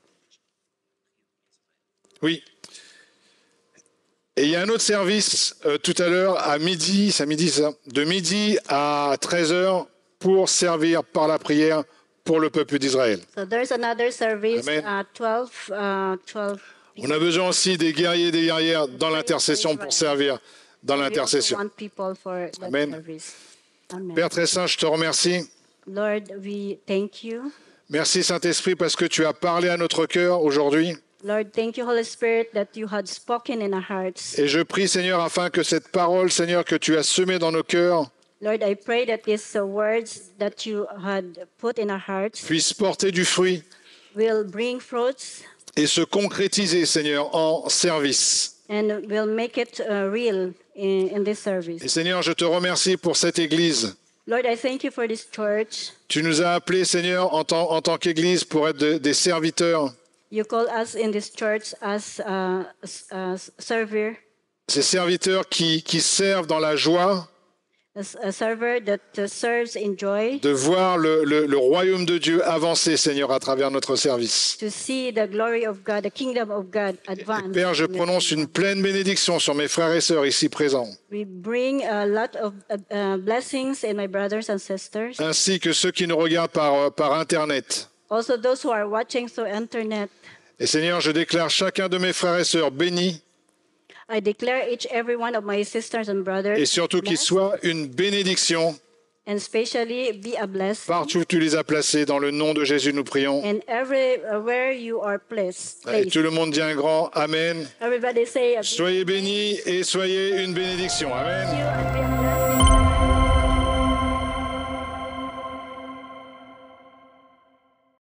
Oui. Et il y a un autre service euh, tout à l'heure à midi, c'est à midi ça, de midi à treize heures pour servir par la prière pour le peuple d'Israël. So there's another service Amen. at twelve, uh, twelve. On a besoin aussi des guerriers et des guerrières dans l'intercession pour servir dans We also l'intercession. want people for that Amen. service. Amen. Père très saint, je te remercie. Lord, we thank you. Merci Saint-Esprit parce que tu as parlé à notre cœur aujourd'hui. Lord, thank you, Holy Spirit, that you had spoken in our hearts. Et je prie Seigneur afin que cette parole, Seigneur, que tu as semée dans nos cœurs Lord, I pray that these uh, words that you had put in our hearts puisse porter du fruit will bring fruits et se concrétiser, Seigneur, en service. and will make it uh, real in, in this service. Et Seigneur, je te remercie pour cette Église. Lord, I thank you for this church. Tu nous as appelés, Seigneur, en tant, en tant qu'Église pour être de- des serviteurs. You call us in this church as uh, s- uh, server, Ces serviteurs qui, qui servent dans la joie as a server that uh, serves in joy, de voir le, le- le royaume de Dieu avancer, Seigneur, à travers notre service. to see the glory of God, the kingdom of God advance. Père, je prononce une pleine bénédiction sur mes frères et sœurs ici présents, We bring a lot of uh, uh, blessings in my brothers and sisters. ainsi que ceux qui nous regardent par, par Internet. Also those who are watching through internet. Et Seigneur, je déclare chacun de mes frères et sœurs bénis I declare each every one of my sisters and brothers et surtout qu'ils blessed, soient une bénédiction and especially be a blessing. partout où tu les as placés. Dans le nom de Jésus, nous prions. And everywhere you are placed, Et placed. tout le monde dit un grand Amen. Everybody say a big Soyez bénis et soyez une bénédiction. Amen. thank you and be